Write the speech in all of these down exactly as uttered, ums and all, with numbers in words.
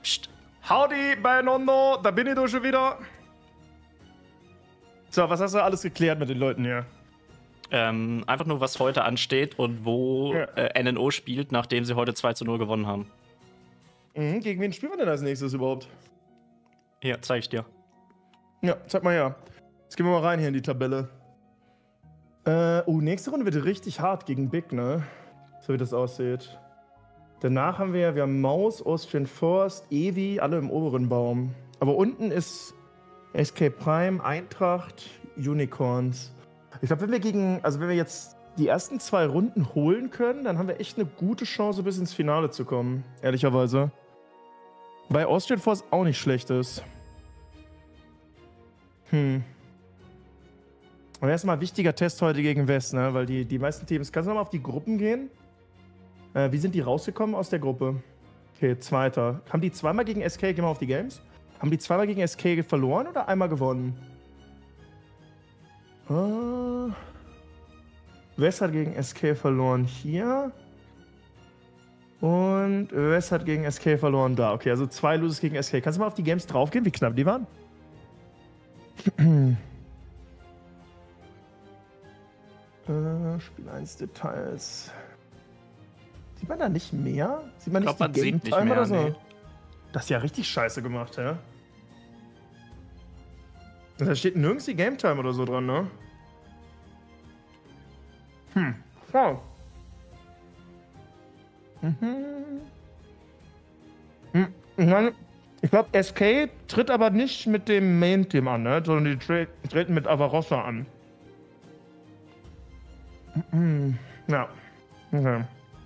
Psst. Howdy, beieinander, da bin ich doch schon wieder. So, was hast du alles geklärt mit den Leuten hier? Ähm, einfach nur, was heute ansteht und wo Ja. äh, N N O spielt, nachdem sie heute zwei zu null gewonnen haben. Mhm, gegen wen spielen wir denn als nächstes überhaupt? Hier, zeig ich dir. Ja, zeig mal her. Jetzt gehen wir mal rein hier in die Tabelle. Äh, oh, nächste Runde wird richtig hart gegen Big, ne? So wie das aussieht. Danach haben wir ja, wir haben Maus, Austrian Forst, Evi, alle im oberen Baum. Aber unten ist S K Prime, Eintracht, Unicorns. Ich glaube, wenn wir gegen, also wenn wir jetzt die ersten zwei Runden holen können, dann haben wir echt eine gute Chance, bis ins Finale zu kommen, ehrlicherweise. Bei Austrian Force auch nicht schlecht ist. Hm. Aber erstmal wichtiger Test heute gegen West, ne? Weil die, die meisten Teams. Kannst du nochmal auf die Gruppen gehen? Äh, wie sind die rausgekommen aus der Gruppe? Okay, Zweiter. Haben die zweimal gegen S K, gehen wir auf die Games? Haben die zweimal gegen S K verloren oder einmal gewonnen? Uh, West hat gegen S K verloren hier. Und West hat gegen S K verloren da. Okay, also zwei Loses gegen S K. Kannst du mal auf die Games draufgehen, wie knapp die waren? äh, Spiel eins Details. Sieht man da nicht mehr? Sieht man Ich nicht glaub, die man sieht Game nicht Time mehr, oder so? nee. Das ist ja richtig scheiße gemacht, ja? Da steht nirgends die Game Time oder so dran, ne? Hm. Oh. Mhm. Hm. Ich meine, ich glaube, S K tritt aber nicht mit dem Main-Team an, ne? Sondern die tra treten mit Avarossa an. Mhm. Ja. Okay.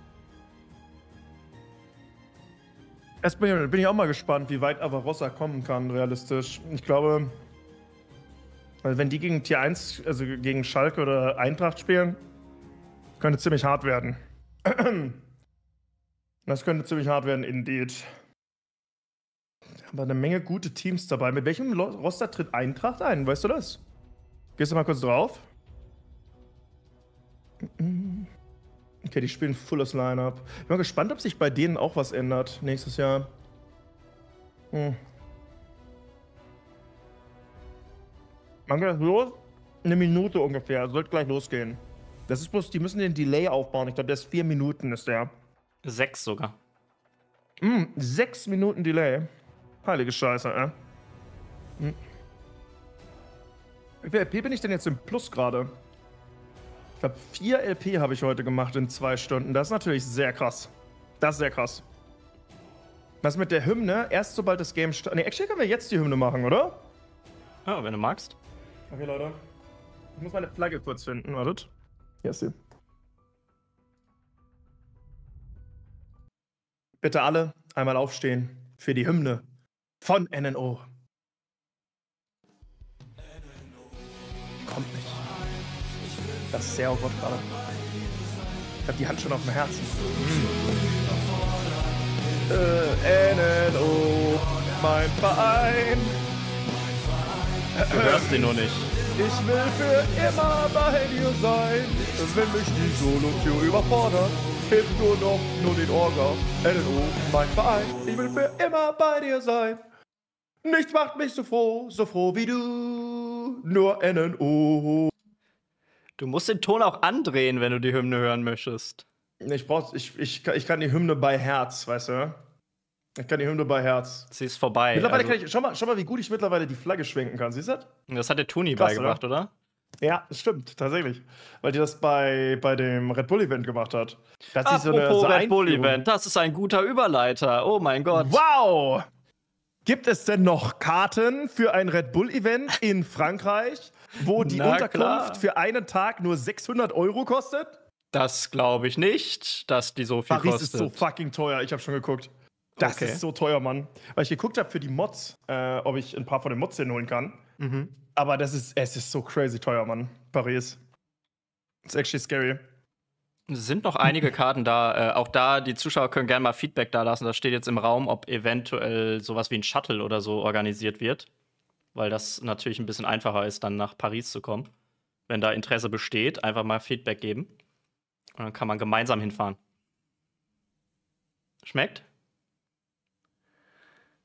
Erst bin ich, bin ich auch mal gespannt, wie weit Avarossa kommen kann, realistisch. Ich glaube, also wenn die gegen Tier eins, also gegen Schalke oder Eintracht spielen, könnte ziemlich hart werden. Das könnte ziemlich hart werden, indeed. Aber eine Menge gute Teams dabei. Mit welchem Roster tritt Eintracht ein? Weißt du das? Gehst du mal kurz drauf? Okay, die spielen fulles Line-Up. Ich bin mal gespannt, ob sich bei denen auch was ändert nächstes Jahr. Hm. Wann geht das los? Eine Minute ungefähr. Sollte gleich losgehen. Das ist bloß, die müssen den Delay aufbauen. Ich glaube, der ist vier Minuten, ist der. Sechs sogar. Hm, sechs Minuten Delay. Heilige Scheiße, äh. Hm. Wie viel L P bin ich denn jetzt im Plus gerade? Ich glaube, vier L P habe ich heute gemacht in zwei Stunden. Das ist natürlich sehr krass. Das ist sehr krass. Was mit der Hymne? Erst sobald das Game startet. Ne, actually können wir jetzt die Hymne machen, oder? Ja, wenn du magst. Okay, Leute. Ich muss meine Flagge kurz finden. Wartet. Hier ist sie. Bitte alle einmal aufstehen für die Hymne von N N O. Kommt nicht. Das ist sehr awkward gerade. Ich hab die Hand schon auf dem Herzen. Mm. Äh, N N O, mein Verein. Du hörst den nur nicht. Ich will für immer bei dir sein. Wenn mich die Solo-Queue überfordert, hilft nur noch nur den Orga. N N O, mein Verein. Ich will für immer bei dir sein. Nichts macht mich so froh, so froh wie du. Nur N N O. Du musst den Ton auch andrehen, wenn du die Hymne hören möchtest. Ich brauch, ich, ich, ich kann die Hymne bei Herz, weißt du? Ich kann die Hymne bei Herz. Sie ist vorbei. Mittlerweile also, kann ich, schau mal, schau mal, wie gut ich mittlerweile die Flagge schwenken kann, siehst du das? Das hat der Tuni Krass, beigebracht, oder? oder? Ja, das stimmt, tatsächlich. Weil die das bei, bei dem Red Bull Event gemacht hat. Das ist so eine, Apropos so Red Bull Einführung. Event, das ist ein guter Überleiter. Oh mein Gott. Wow! Gibt es denn noch Karten für ein Red Bull Event in Frankreich, wo die Na Unterkunft klar. für einen Tag nur sechshundert Euro kostet? Das glaube ich nicht, dass die so viel Paris kostet. ist so fucking teuer, ich habe schon geguckt. Das Okay. ist so teuer, Mann. Weil ich geguckt habe für die Mods, äh, ob ich ein paar von den Mods hinholen kann. Mhm. Aber das ist, es ist so crazy teuer, Mann. Paris. It's actually scary. Es sind noch einige Karten da. Äh, auch da, die Zuschauer können gerne mal Feedback da lassen. Das steht jetzt im Raum, ob eventuell sowas wie ein Shuttle oder so organisiert wird. Weil das natürlich ein bisschen einfacher ist, dann nach Paris zu kommen. Wenn da Interesse besteht, einfach mal Feedback geben. Und dann kann man gemeinsam hinfahren. Schmeckt?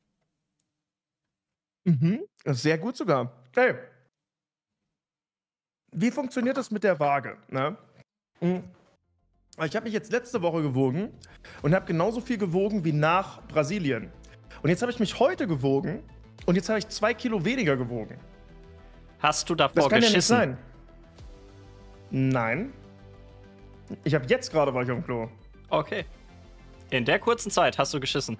Mhm. Sehr gut sogar. Hey, wie funktioniert das mit der Waage? Ne? Mhm. Ich habe mich jetzt letzte Woche gewogen und habe genauso viel gewogen wie nach Brasilien. Und jetzt habe ich mich heute gewogen und jetzt habe ich zwei Kilo weniger gewogen. Hast du davor Das kann ja nicht geschissen? sein. Nein. Ich habe jetzt gerade war ich auf dem Klo. Okay. In der kurzen Zeit hast du geschissen.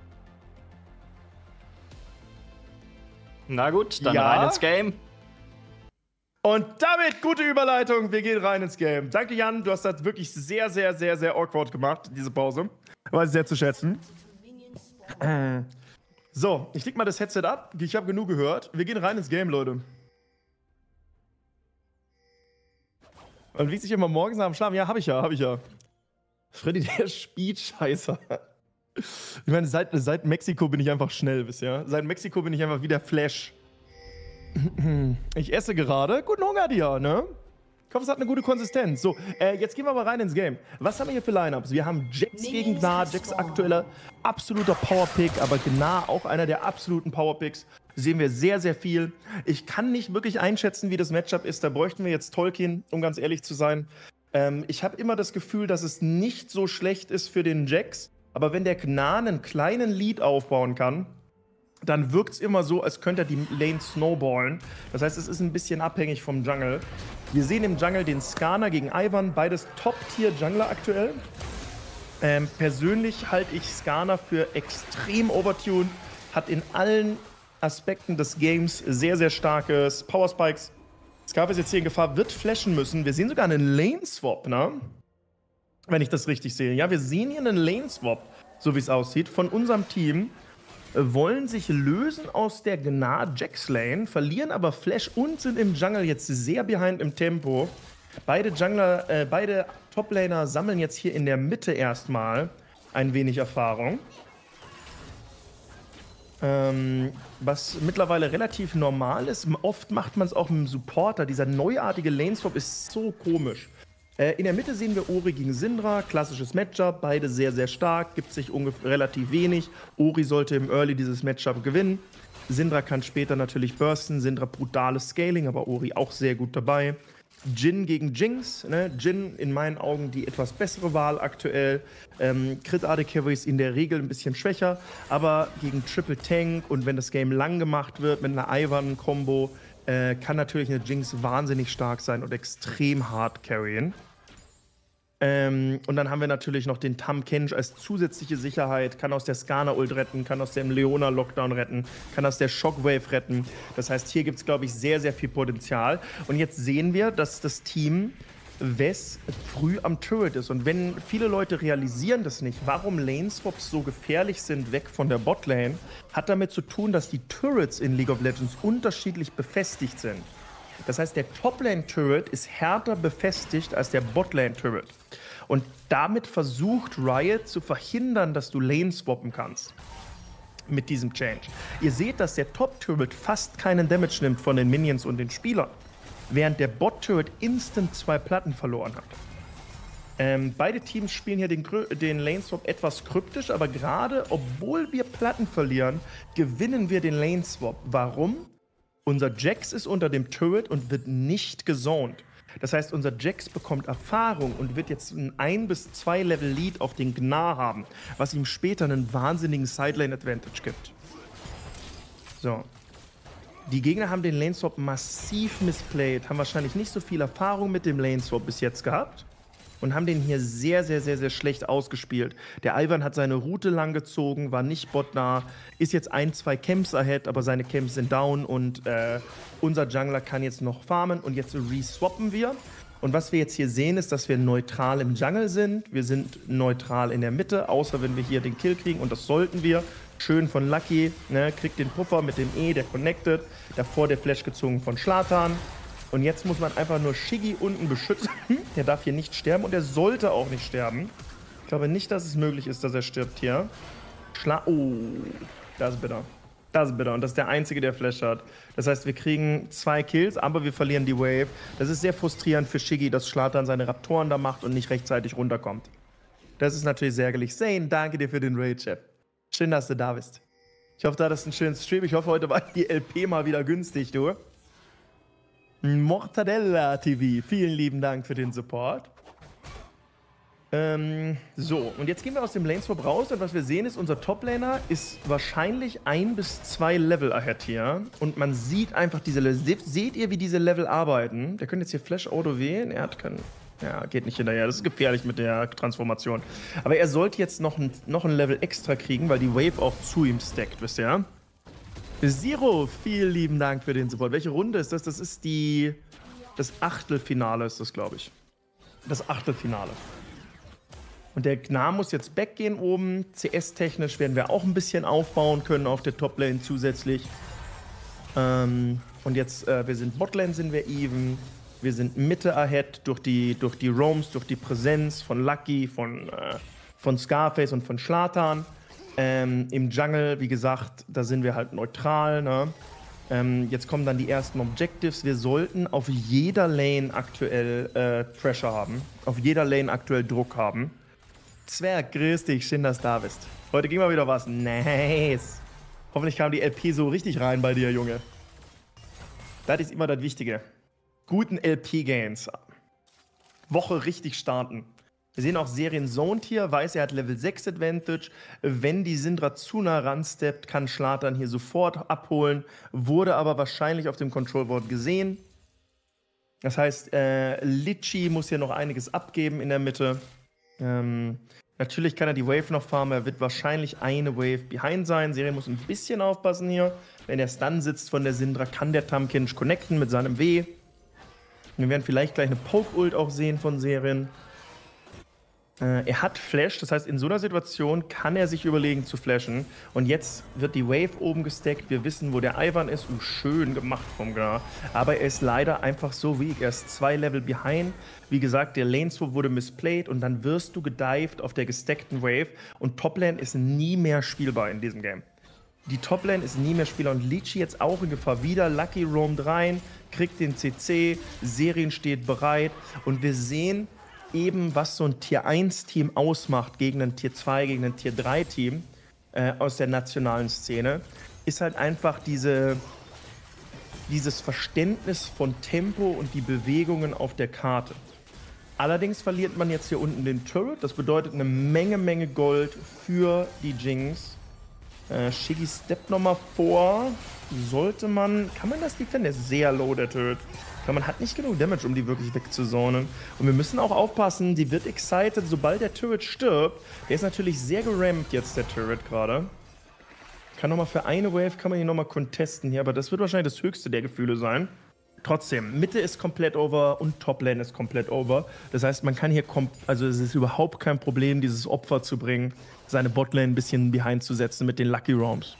Na gut, dann Ja. rein ins Game. Und damit gute Überleitung. Wir gehen rein ins Game. Danke, Jan. Du hast das wirklich sehr, sehr, sehr, sehr awkward gemacht, diese Pause. War sehr zu schätzen. So, ich leg mal das Headset ab. Ich habe genug gehört. Wir gehen rein ins Game, Leute. Und wie sich immer morgens nach dem Schlafen. Ja, hab ich ja, hab ich ja. Freddy, der Speedscheißer. Ich meine, seit, seit Mexiko bin ich einfach schnell, wisst ihr? Seit Mexiko bin ich einfach wie der Flash. Ich esse gerade. Guten Hunger dir, ne? Ich hoffe, es hat eine gute Konsistenz. So, äh, jetzt gehen wir mal rein ins Game. Was haben wir hier für Lineups? Wir haben Jax gegen Gnar. Jax aktueller absoluter Powerpick, aber Gnar auch einer der absoluten Powerpicks. Sehen wir sehr, sehr viel. Ich kann nicht wirklich einschätzen, wie das Matchup ist. Da bräuchten wir jetzt Tolkien, um ganz ehrlich zu sein. Ähm, ich habe immer das Gefühl, dass es nicht so schlecht ist für den Jax. Aber wenn der Gnar einen kleinen Lead aufbauen kann, dann wirkt es immer so, als könnte er die Lane snowballen. Das heißt, es ist ein bisschen abhängig vom Jungle. Wir sehen im Jungle den Skarner gegen Ivern, beides Top-Tier-Jungler aktuell. Ähm, persönlich halte ich Skarner für extrem overtuned, hat in allen Aspekten des Games sehr, sehr starke Power Spikes. Scarf ist jetzt hier in Gefahr, wird flashen müssen. Wir sehen sogar einen Lane-Swap, ne? Wenn ich das richtig sehe. Ja, wir sehen hier einen Lane-Swap, so wie es aussieht, von unserem Team. Wollen sich lösen aus der Gnar-Jax-Lane, verlieren aber Flash und sind im Jungle jetzt sehr behind im Tempo. Beide Jungler, äh, beide Toplaner sammeln jetzt hier in der Mitte erstmal ein wenig Erfahrung. Ähm, was mittlerweile relativ normal ist. Oft macht man es auch mit dem Supporter. Dieser neuartige Lane-Swap ist so komisch. In der Mitte sehen wir Ori gegen Syndra, klassisches Matchup, beide sehr, sehr stark, gibt sich ungefähr relativ wenig. Ori sollte im Early dieses Matchup gewinnen. Syndra kann später natürlich bursten, Syndra brutales Scaling, aber Ori auch sehr gut dabei. Jhin gegen Jinx, ne? Jhin in meinen Augen die etwas bessere Wahl aktuell. Ähm, Crit-Ade Carry ist in der Regel ein bisschen schwächer, aber gegen Triple Tank und wenn das Game lang gemacht wird mit einer Ivern-Kombo, äh, kann natürlich eine Jinx wahnsinnig stark sein und extrem hart carryen. Ähm, und dann haben wir natürlich noch den Tahm Kench als zusätzliche Sicherheit, kann aus der Skarner-Ult retten, kann aus dem Leona-Lockdown retten, kann aus der Shockwave retten. Das heißt, hier gibt es, glaube ich, sehr, sehr viel Potenzial. Und jetzt sehen wir, dass das Team Wes früh am Turret ist. Und wenn viele Leute realisieren das nicht, warum Lane-Swaps so gefährlich sind weg von der Botlane, hat damit zu tun, dass die Turrets in League of Legends unterschiedlich befestigt sind. Das heißt, der Toplane-Turret ist härter befestigt als der Botlane-Turret. Und damit versucht Riot zu verhindern, dass du Lane swappen kannst. Mit diesem Change. Ihr seht, dass der Top-Turret fast keinen Damage nimmt von den Minions und den Spielern. Während der Bot-Turret instant zwei Platten verloren hat. Ähm, beide Teams spielen hier den, den Lane-Swap etwas kryptisch, aber gerade, obwohl wir Platten verlieren, gewinnen wir den Lane-Swap. Warum? Unser Jax ist unter dem Turret und wird nicht gezoned. Das heißt, unser Jax bekommt Erfahrung und wird jetzt ein ein bis zwei Level Lead auf den Gnar haben, was ihm später einen wahnsinnigen Sidelane-Advantage gibt. So. Die Gegner haben den Lane-Swap massiv missplayed, haben wahrscheinlich nicht so viel Erfahrung mit dem Lane-Swap bis jetzt gehabt und haben den hier sehr, sehr, sehr, sehr schlecht ausgespielt. Der Ivern hat seine Route lang gezogen, war nicht botnah, ist jetzt ein, zwei Camps ahead, aber seine Camps sind down und äh, unser Jungler kann jetzt noch farmen und jetzt reswappen wir. Und was wir jetzt hier sehen, ist, dass wir neutral im Jungle sind. Wir sind neutral in der Mitte, außer wenn wir hier den Kill kriegen und das sollten wir. Schön von Lucky, ne, kriegt den Puffer mit dem E, der connected. Davor der Flash gezogen von Schlatan. Und jetzt muss man einfach nur Shiggy unten beschützen. Der darf hier nicht sterben und er sollte auch nicht sterben. Ich glaube nicht, dass es möglich ist, dass er stirbt hier. Schla oh, das ist bitter. Das ist bitter und das ist der Einzige, der Flash hat. Das heißt, wir kriegen zwei Kills, aber wir verlieren die Wave. Das ist sehr frustrierend für Shiggy, dass Schlatan seine Raptoren da macht und nicht rechtzeitig runterkommt. Das ist natürlich sehr ärgerlich. Zane, danke dir für den Raid-Chat. Schön, dass du da bist. Ich hoffe, da ist ein schönes Stream. Ich hoffe, heute war die L P mal wieder günstig, du. Mortadella T V, vielen lieben Dank für den Support. Ähm, so, und jetzt gehen wir aus dem Laneswap raus und was wir sehen ist, unser Toplaner ist wahrscheinlich ein bis zwei Level ahead hier. Und man sieht einfach diese Level. Seht ihr, wie diese Level arbeiten? Der könnte jetzt hier Flash Auto wählen. Er hat keinen. Ja, geht nicht hinterher. Das ist gefährlich mit der Transformation. Aber er sollte jetzt noch ein, noch ein Level extra kriegen, weil die Wave auch zu ihm stackt, wisst ihr? Zero, vielen lieben Dank für den Support. Welche Runde ist das? Das ist die. Das Achtelfinale ist das, glaube ich. Das Achtelfinale. Und der Gnar muss jetzt backgehen oben. C S-technisch werden wir auch ein bisschen aufbauen können auf der Top-Lane zusätzlich. Ähm, und jetzt, äh, wir sind Botlane, sind wir even. Wir sind Mitte ahead durch die, durch die Roams, durch die Präsenz von Lucky, von, äh, von Scarface und von Schlatan. Ähm, Im Jungle, wie gesagt, da sind wir halt neutral. Ne? Ähm, jetzt kommen dann die ersten Objectives. Wir sollten auf jeder Lane aktuell äh, Pressure haben. Auf jeder Lane aktuell Druck haben. Zwerg, grüß dich, schön, dass du da bist. Heute ging mal wieder was. Nice. Hoffentlich kam die L P so richtig rein bei dir, Junge. Das ist immer das Wichtige. Guten L P-Games. Woche richtig starten. Wir sehen auch Serien zoned hier. Weiß, er hat Level sechs Advantage. Wenn die Syndra zu nah ransteppt, kann Schlatan hier sofort abholen. Wurde aber wahrscheinlich auf dem Control-Board gesehen. Das heißt, äh, Litchi muss hier noch einiges abgeben in der Mitte. Ähm, natürlich kann er die Wave noch farmen, er wird wahrscheinlich eine Wave behind sein. Serien muss ein bisschen aufpassen hier. Wenn der Stun sitzt von der Syndra, kann der Tahm-Kench connecten mit seinem W. Wir werden vielleicht gleich eine Poke-Ult auch sehen von Serien. Äh, er hat Flash, das heißt, in so einer Situation kann er sich überlegen zu flashen. Und jetzt wird die Wave oben gestackt. Wir wissen, wo der Ivan ist. Uh, schön gemacht vom Gnar. Aber er ist leider einfach so weak. Er ist zwei Level behind. Wie gesagt, der Laneswap wurde misplayed und dann wirst du gedived auf der gestackten Wave. Und Toplane ist nie mehr spielbar in diesem Game. Die Toplane ist nie mehr spielbar und Litchi jetzt auch in Gefahr. Wieder Lucky roamt rein, kriegt den C C, Serien steht bereit und wir sehen eben, was so ein Tier eins Team ausmacht gegen ein Tier zwei, gegen ein Tier drei Team äh, aus der nationalen Szene, ist halt einfach diese, dieses Verständnis von Tempo und die Bewegungen auf der Karte. Allerdings verliert man jetzt hier unten den Turret, das bedeutet eine Menge, Menge Gold für die Jinx. Äh, Shiggy steppt nochmal vor. Sollte man. Kann man das defenden? Der ist sehr low, der Turret. Aber man hat nicht genug Damage, um die wirklich wegzuzonen. Und wir müssen auch aufpassen, die wird excited, sobald der Turret stirbt. Der ist natürlich sehr gerampt jetzt, der Turret gerade. Kann nochmal für eine Wave, kann man ihn nochmal contesten hier, aber das wird wahrscheinlich das höchste der Gefühle sein. Trotzdem, Mitte ist komplett over und Toplane ist komplett over. Das heißt, man kann hier, also es ist überhaupt kein Problem, dieses Opfer zu bringen, seine Botlane ein bisschen behind zu setzen mit den Lucky Roams.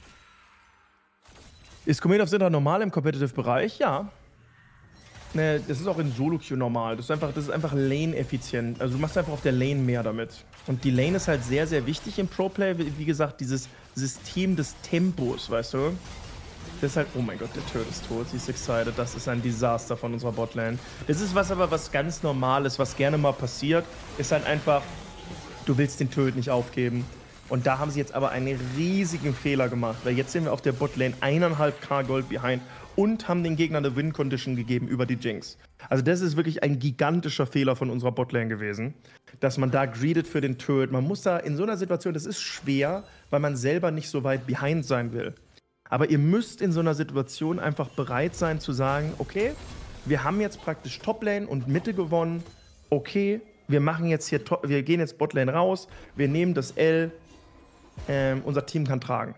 Ist Komet of Syndra normal im Competitive-Bereich? Ja. Ne, das ist auch in Solo-Queue normal. Das ist einfach, das ist einfach Lane-effizient. Also du machst einfach auf der Lane mehr damit. Und die Lane ist halt sehr, sehr wichtig im Pro-Play. Wie gesagt, dieses System des Tempos, weißt du? Das ist halt, oh mein Gott, der Turret ist tot, sie ist excited, das ist ein Desaster von unserer Botlane. Das ist was aber was ganz Normales, was gerne mal passiert, ist halt einfach, du willst den Turret nicht aufgeben. Und da haben sie jetzt aber einen riesigen Fehler gemacht, weil jetzt sind wir auf der Botlane eineinhalb K Gold behind und haben den Gegnern eine Win-Condition gegeben über die Jinx. Also das ist wirklich ein gigantischer Fehler von unserer Botlane gewesen, dass man da greedet für den Turret. Man muss da in so einer Situation, das ist schwer, weil man selber nicht so weit behind sein will. Aber ihr müsst in so einer Situation einfach bereit sein zu sagen, okay, wir haben jetzt praktisch Toplane und Mitte gewonnen. Okay, wir machen jetzt hier, wir gehen jetzt Botlane raus, wir nehmen das L, ähm, unser Team kann tragen.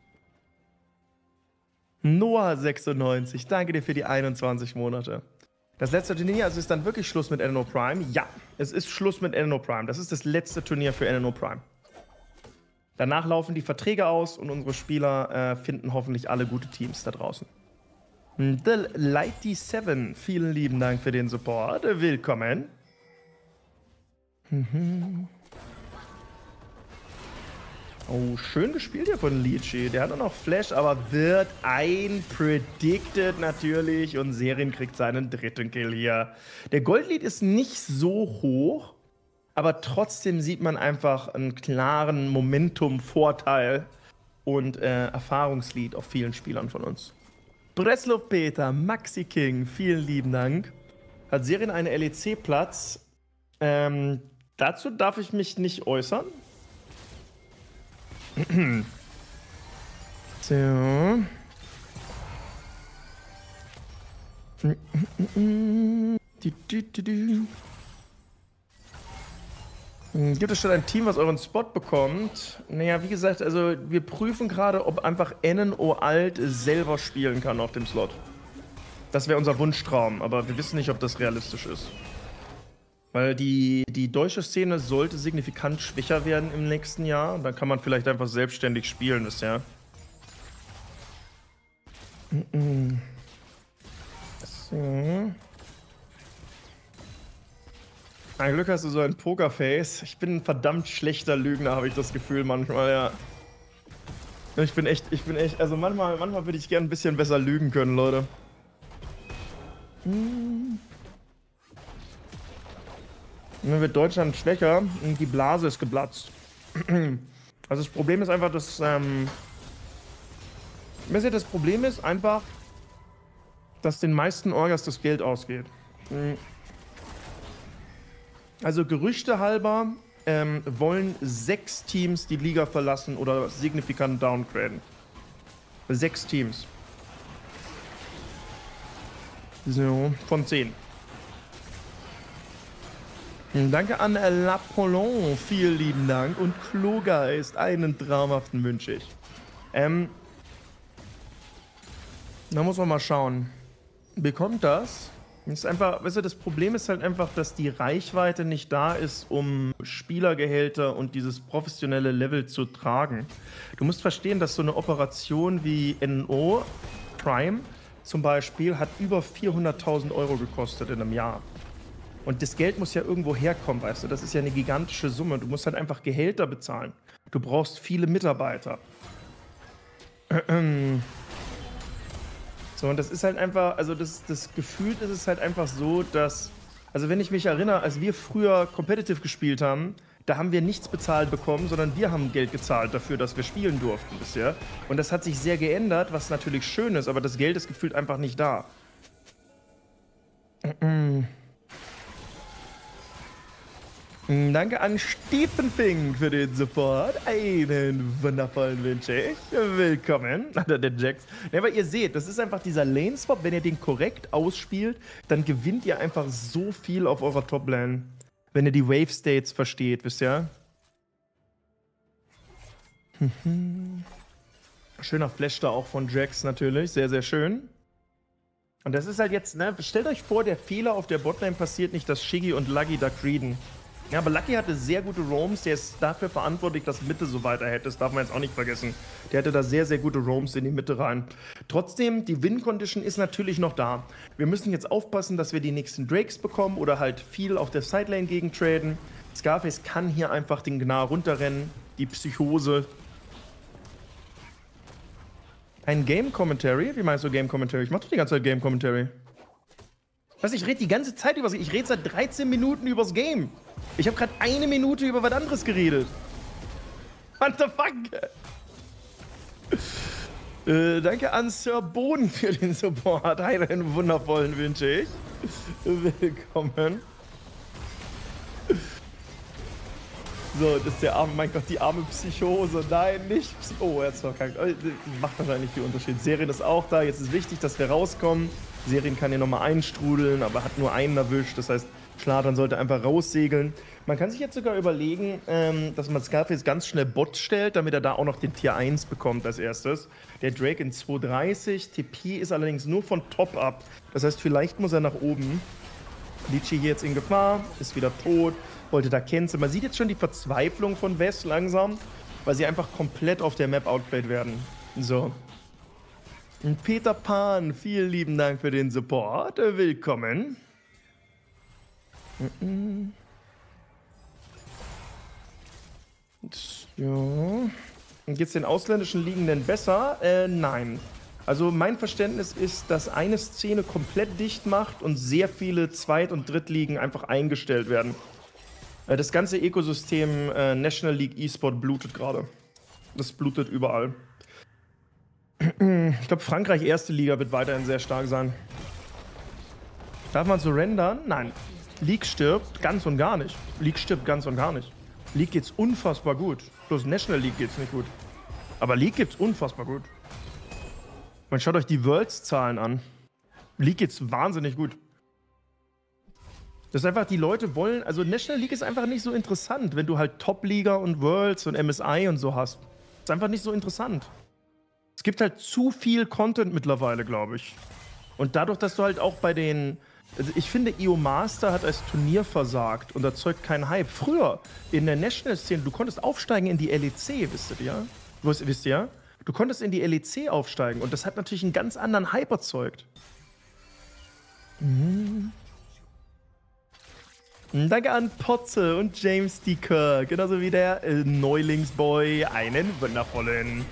Noah sechsundneunzig, danke dir für die einundzwanzig Monate. Das letzte Turnier, also ist dann wirklich Schluss mit N N O Prime? Ja, es ist Schluss mit N N O Prime. Das ist das letzte Turnier für N N O Prime. Danach laufen die Verträge aus und unsere Spieler äh, finden hoffentlich alle gute Teams da draußen. The Lighty seven, vielen lieben Dank für den Support. Willkommen. Oh, schön gespielt hier von Litchi. Der hat auch noch Flash, aber wird einpredicted natürlich. Und Serien kriegt seinen dritten Kill hier. Der Goldlead ist nicht so hoch. Aber trotzdem sieht man einfach einen klaren Momentum-Vorteil und äh, Erfahrungslead auf vielen Spielern von uns. Breslau Peter, Maxi King, vielen lieben Dank. Hat Serien einen L E C-Platz? Ähm, dazu darf ich mich nicht äußern. So. Gibt es schon ein Team, was euren Spot bekommt? Naja, wie gesagt, also wir prüfen gerade, ob einfach N N O Alt selber spielen kann auf dem Slot. Das wäre unser Wunschtraum, aber wir wissen nicht, ob das realistisch ist. Weil die, die deutsche Szene sollte signifikant schwächer werden im nächsten Jahr. Dann kann man vielleicht einfach selbstständig spielen bisher. So. Ein Glück hast du so ein Pokerface. Ich bin ein verdammt schlechter Lügner, habe ich das Gefühl manchmal, ja. Ich bin echt, ich bin echt, also manchmal, manchmal würde ich gerne ein bisschen besser lügen können, Leute. Hm. Dann wird Deutschland schwächer und die Blase ist geplatzt. Also das Problem ist einfach, dass, ähm, das Problem ist einfach, dass den meisten Orgas das Geld ausgeht. Also Gerüchte halber ähm, wollen sechs Teams die Liga verlassen oder signifikant downgraden. Sechs Teams. So, von zehn. Danke an L'Apollon, vielen lieben Dank. Und Klogeist, einen traumhaften wünsche ich. Ähm, da muss man mal schauen. Bekommt das? Ist einfach, weißt du, das Problem ist halt einfach, dass die Reichweite nicht da ist, um Spielergehälter und dieses professionelle Level zu tragen. Du musst verstehen, dass so eine Operation wie N N O Prime zum Beispiel hat über vierhunderttausend Euro gekostet in einem Jahr. Und das Geld muss ja irgendwo herkommen, weißt du? Das ist ja eine gigantische Summe. Du musst halt einfach Gehälter bezahlen. Du brauchst viele Mitarbeiter. So, und das ist halt einfach, also das, das gefühlt ist es halt einfach so, dass, also wenn ich mich erinnere, als wir früher Competitive gespielt haben, da haben wir nichts bezahlt bekommen, sondern wir haben Geld gezahlt dafür, dass wir spielen durften bisher. Und das hat sich sehr geändert, was natürlich schön ist, aber das Geld ist gefühlt einfach nicht da. Danke an Stephen Fink für den Support. Einen wundervollen wünsche ich. Willkommen. Der Jax. Ja, aber ihr seht, das ist einfach dieser Lane-Swap. Wenn ihr den korrekt ausspielt, dann gewinnt ihr einfach so viel auf eurer Top-Lane. Wenn ihr die Wave-States versteht, wisst ihr? Schöner Flash da auch von Jax natürlich. Sehr, sehr schön. Und das ist halt jetzt, ne? Stellt euch vor, der Fehler auf der Botlane passiert nicht, dass Shiggy und Lucky da greeden. Ja, aber Lucky hatte sehr gute Roams, der ist dafür verantwortlich, dass Mitte so weiterhält. Das darf man jetzt auch nicht vergessen. Der hatte da sehr, sehr gute Roams in die Mitte rein. Trotzdem, die Win-Condition ist natürlich noch da. Wir müssen jetzt aufpassen, dass wir die nächsten Drakes bekommen oder halt viel auf der Sidelane gegen traden. Scarface kann hier einfach den Gnar runterrennen. Die Psychose. Ein Game-Commentary? Wie meinst du Game-Commentary? Ich mach doch die ganze Zeit Game-Commentary. Was, ich rede die ganze Zeit übers Game. Ich rede seit dreizehn Minuten übers Game. Ich habe gerade eine Minute über was anderes geredet. What the fuck? äh, danke an Sir Boden für den Support. Einen wundervollen wünsche ich. Willkommen. So, das ist der arme, mein Gott, die arme Psychose. Nein, nicht Psy Oh, er ist verkackt. Macht wahrscheinlich viel Unterschied. Serien ist auch da. Jetzt ist wichtig, dass wir rauskommen. Serien kann hier nochmal einstrudeln, aber hat nur einen erwischt. Das heißt, Schladern sollte einfach raussegeln. Man kann sich jetzt sogar überlegen, ähm, dass man Scarface ganz schnell Bot stellt, damit er da auch noch den Tier eins bekommt als erstes. Der Drake in zwei dreißig. T P ist allerdings nur von Top-Up. Das heißt, vielleicht muss er nach oben. Litchi hier jetzt in Gefahr, ist wieder tot. Wollte da canceln. Man sieht jetzt schon die Verzweiflung von West langsam, weil sie einfach komplett auf der Map outplayed werden. So. Und Peter Pan, vielen lieben Dank für den Support. Willkommen. So. Und geht's den ausländischen Ligen denn besser? Äh, nein. Also mein Verständnis ist, dass eine Szene komplett dicht macht und sehr viele Zweit- und Drittligen einfach eingestellt werden. Äh, das ganze Ökosystem äh, National League E-Sport blutet gerade. Das blutet überall. Ich glaube, Frankreich erste Liga wird weiterhin sehr stark sein. Darf man surrendern? Nein. League stirbt ganz und gar nicht. League stirbt ganz und gar nicht. League geht's unfassbar gut. Bloß National League geht's nicht gut. Aber League geht's unfassbar gut. Man schaut euch die Worlds-Zahlen an. League geht's wahnsinnig gut. Das ist einfach, die Leute wollen, also National League ist einfach nicht so interessant, wenn du halt Top-Liga und Worlds und M S I und so hast. Ist einfach nicht so interessant. Es gibt halt zu viel Content mittlerweile, glaube ich. Und dadurch, dass du halt auch bei den, also ich finde, E O Master hat als Turnier versagt und erzeugt keinen Hype. Früher in der National-Szene, du konntest aufsteigen in die L E C, wisst ihr ja? Wisst, wisst ihr ja? Du konntest in die L E C aufsteigen und das hat natürlich einen ganz anderen Hype erzeugt. Mhm. Danke an Potze und James D. Kirk, genauso wie der äh, Neulingsboy, einen wundervollen.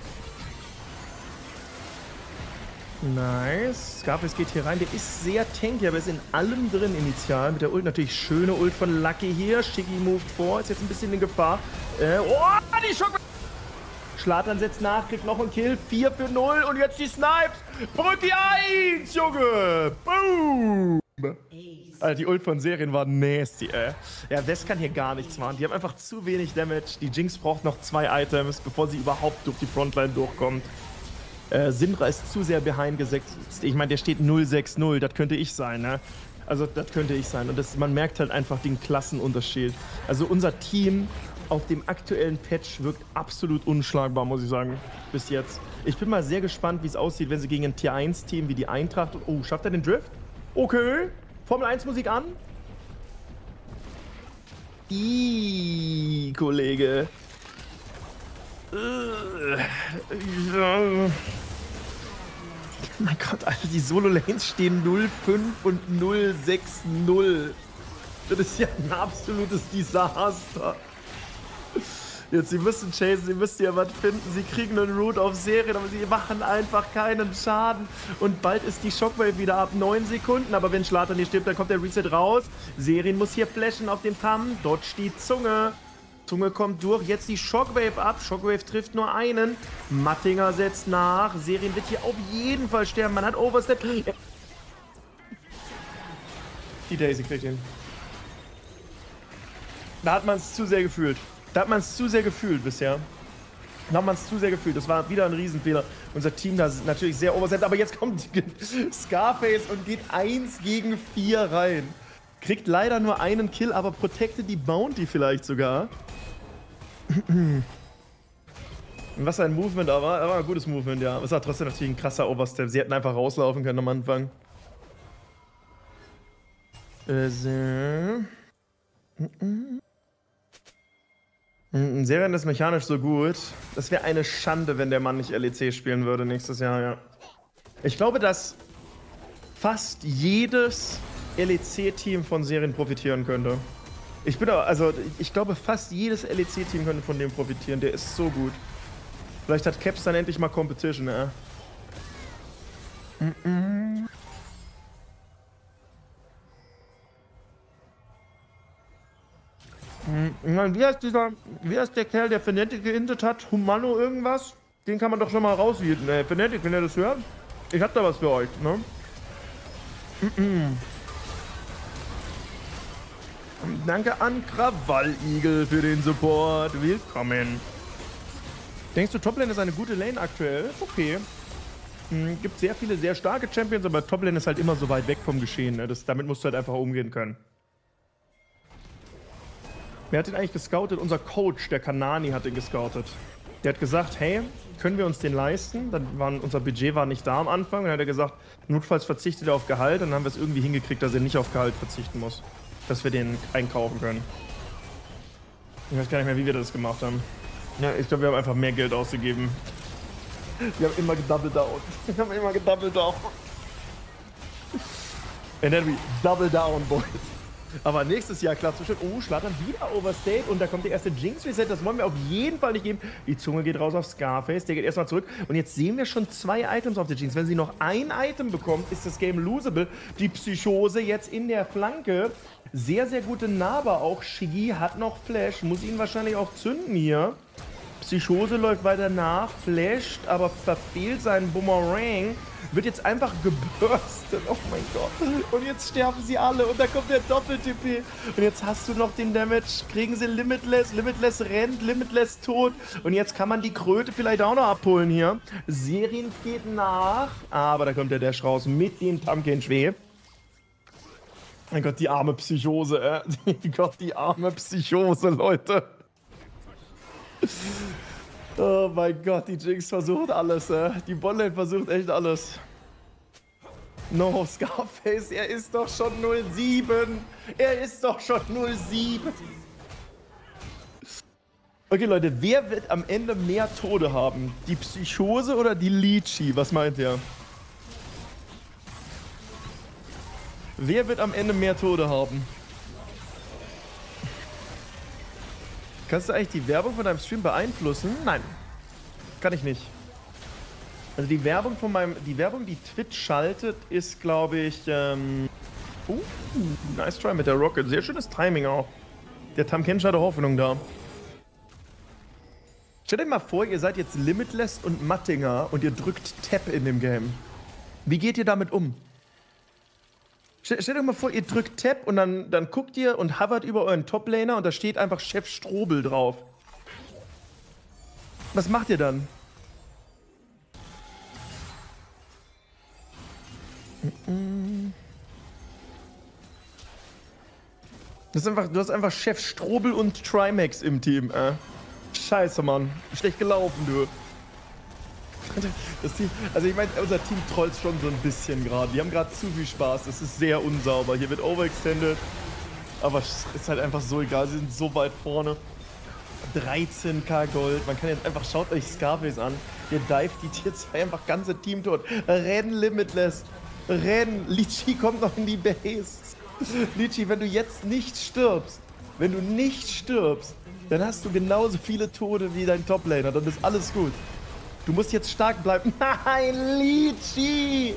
Nice. Scarface geht hier rein. Der ist sehr tanky, aber ist in allem drin initial. Mit der Ult natürlich schöne Ult von Lucky hier. Shiggy moved vor. Ist jetzt ein bisschen in Gefahr. Äh, oh, die Schock. Schlattern setzt nach, kriegt noch einen Kill. vier für null und jetzt die Snipes. Brücke eins, Junge. Boom. Alter, die Ult von Serien war nasty, ey. Ja, West kann hier gar nichts machen. Die haben einfach zu wenig Damage. Die Jinx braucht noch zwei Items, bevor sie überhaupt durch die Frontline durchkommt. Äh, Syndra ist zu sehr behind gesetzt. Ich meine, der steht null sechs null. Das könnte ich sein, ne? Also, das könnte ich sein. Und das, man merkt halt einfach den Klassenunterschied. Also, unser Team auf dem aktuellen Patch wirkt absolut unschlagbar, muss ich sagen. Bis jetzt. Ich bin mal sehr gespannt, wie es aussieht, wenn sie gegen ein Tier eins Team wie die Eintracht... Oh, schafft er den Drift? Okay. Formel eins Musik an. Ih, Kollege. Oh mein Gott, Alter, die Solo-Lanes stehen null fünf und null sechs null. Das ist ja ein absolutes Desaster. Jetzt, sie müssen chasen, sie müssen ja was finden, sie kriegen einen Root auf Serien, aber sie machen einfach keinen Schaden. Und bald ist die Shockwave wieder ab neun Sekunden, aber wenn Schlattern hier stirbt, dann kommt der Reset raus. Serien muss hier flashen auf dem Tam, dodge die Zunge. Zunge kommt durch, jetzt die Shockwave ab, Shockwave trifft nur einen. Mattinger setzt nach, Serien wird hier auf jeden Fall sterben, man hat Overstep. Die Daisy kriegt ihn. Da hat man es zu sehr gefühlt. Da hat man es zu sehr gefühlt bisher. Da hat man es zu sehr gefühlt. Das war wieder ein Riesenfehler. Unser Team da ist natürlich sehr overset, aber jetzt kommt Scarface und geht eins gegen vier rein. Kriegt leider nur einen Kill, aber protected die Bounty vielleicht sogar. Was ein Movement, aber, aber ein gutes Movement, ja. Es war trotzdem natürlich ein krasser Overstep. Sie hätten einfach rauslaufen können am Anfang. Äh, so. Serien ist mechanisch so gut. Das wäre eine Schande, wenn der Mann nicht L E C spielen würde nächstes Jahr, ja. Ich glaube, dass fast jedes L E C-Team von Serien profitieren könnte. Ich bin auch, also ich glaube, fast jedes L E C-Team könnte von dem profitieren. Der ist so gut. Vielleicht hat Caps dann endlich mal Competition, ja. Mm-mm. Wie heißt dieser, wie heißt der Kerl, der Fnatic geintet hat? Humano irgendwas? Den kann man doch schon mal raushielten. Ey, Fnatic, wenn ihr das hört, ich hab da was für euch, ne? Mm-mm. Danke an Krawalligel für den Support. Willkommen. Denkst du, Toplane ist eine gute Lane aktuell? Ist okay. Hm, gibt sehr viele sehr starke Champions, aber Toplane ist halt immer so weit weg vom Geschehen. Ne? Das, damit musst du halt einfach umgehen können. Wer hat den eigentlich gescoutet? Unser Coach, der Kanani, hat den gescoutet. Der hat gesagt, hey, können wir uns den leisten? Dann waren, unser Budget war nicht da am Anfang. Dann hat er gesagt, notfalls verzichtet er auf Gehalt. Dann haben wir es irgendwie hingekriegt, dass er nicht auf Gehalt verzichten muss. Dass wir den einkaufen können. Ich weiß gar nicht mehr, wie wir das gemacht haben. Ja, ich glaube, wir haben einfach mehr Geld ausgegeben. Wir haben immer gedouble down. Wir haben immer gedouble down. And then we double down, boys. Aber nächstes Jahr, klar, zwischen. Oh, Schlattern wieder Overstayed und da kommt der erste Jinx-Reset. Das wollen wir auf jeden Fall nicht geben. Die Zunge geht raus auf Scarface, der geht erstmal zurück. Und jetzt sehen wir schon zwei Items auf der Jinx. Wenn sie noch ein Item bekommt, ist das Game losable. Die Psychose jetzt in der Flanke. Sehr, sehr gute Naba auch. Shiggy hat noch Flash, muss ihn wahrscheinlich auch zünden hier. Psychose läuft weiter nach, flasht, aber verfehlt seinen Boomerang. Wird jetzt einfach geburstet. Oh mein Gott. Und jetzt sterben sie alle. Und da kommt der Doppel-T P. Und jetzt hast du noch den Damage. Kriegen sie Limitless. Limitless rennt. Limitless tot. Und jetzt kann man die Kröte vielleicht auch noch abholen hier. Serien geht nach. Aber da kommt der Dash raus mit dem Tamken-Schweb. Mein Gott, die arme Psychose, äh. Mein Gott, die arme Psychose, Leute. Oh mein Gott, die Jinx versucht alles, äh. Die Botlane versucht echt alles. No, Scarface, er ist doch schon null sieben. Er ist doch schon null sieben. Okay, Leute, wer wird am Ende mehr Tode haben? Die Psychose oder die Litchi? Was meint ihr? Wer wird am Ende mehr Tode haben? Kannst du eigentlich die Werbung von deinem Stream beeinflussen? Nein. Kann ich nicht. Also die Werbung von meinem, die Werbung, die Twitch schaltet, ist, glaube ich, ähm... Uh, nice try mit der Rocket. Sehr schönes Timing auch. Der Tamkench hatte Hoffnung da. Stellt euch mal vor, ihr seid jetzt Limitless und Mattinger und ihr drückt Tab in dem Game. Wie geht ihr damit um? Stellt euch mal vor, ihr drückt Tab und dann, dann guckt ihr und hovert über euren Top-Laner und da steht einfach Chef Strobel drauf. Was macht ihr dann? Das ist einfach, du hast einfach Chef Strobel und Trimax im Team, äh. Scheiße, Mann. Schlecht gelaufen, du. Das Team, also ich meine, unser Team trollt schon so ein bisschen gerade. Die haben gerade zu viel Spaß. Es ist sehr unsauber. Hier wird overextended. Aber es ist halt einfach so egal. Sie sind so weit vorne. dreizehn K Gold. Man kann jetzt einfach, schaut euch Scarface an. Der dive die Tier zwei einfach ganze Team tot. Rennen Limitless. Rennen. Litchi kommt noch in die Base. Litchi, wenn du jetzt nicht stirbst, wenn du nicht stirbst, dann hast du genauso viele Tode wie dein Toplaner. Dann ist alles gut. Du musst jetzt stark bleiben. Nein, Litchi!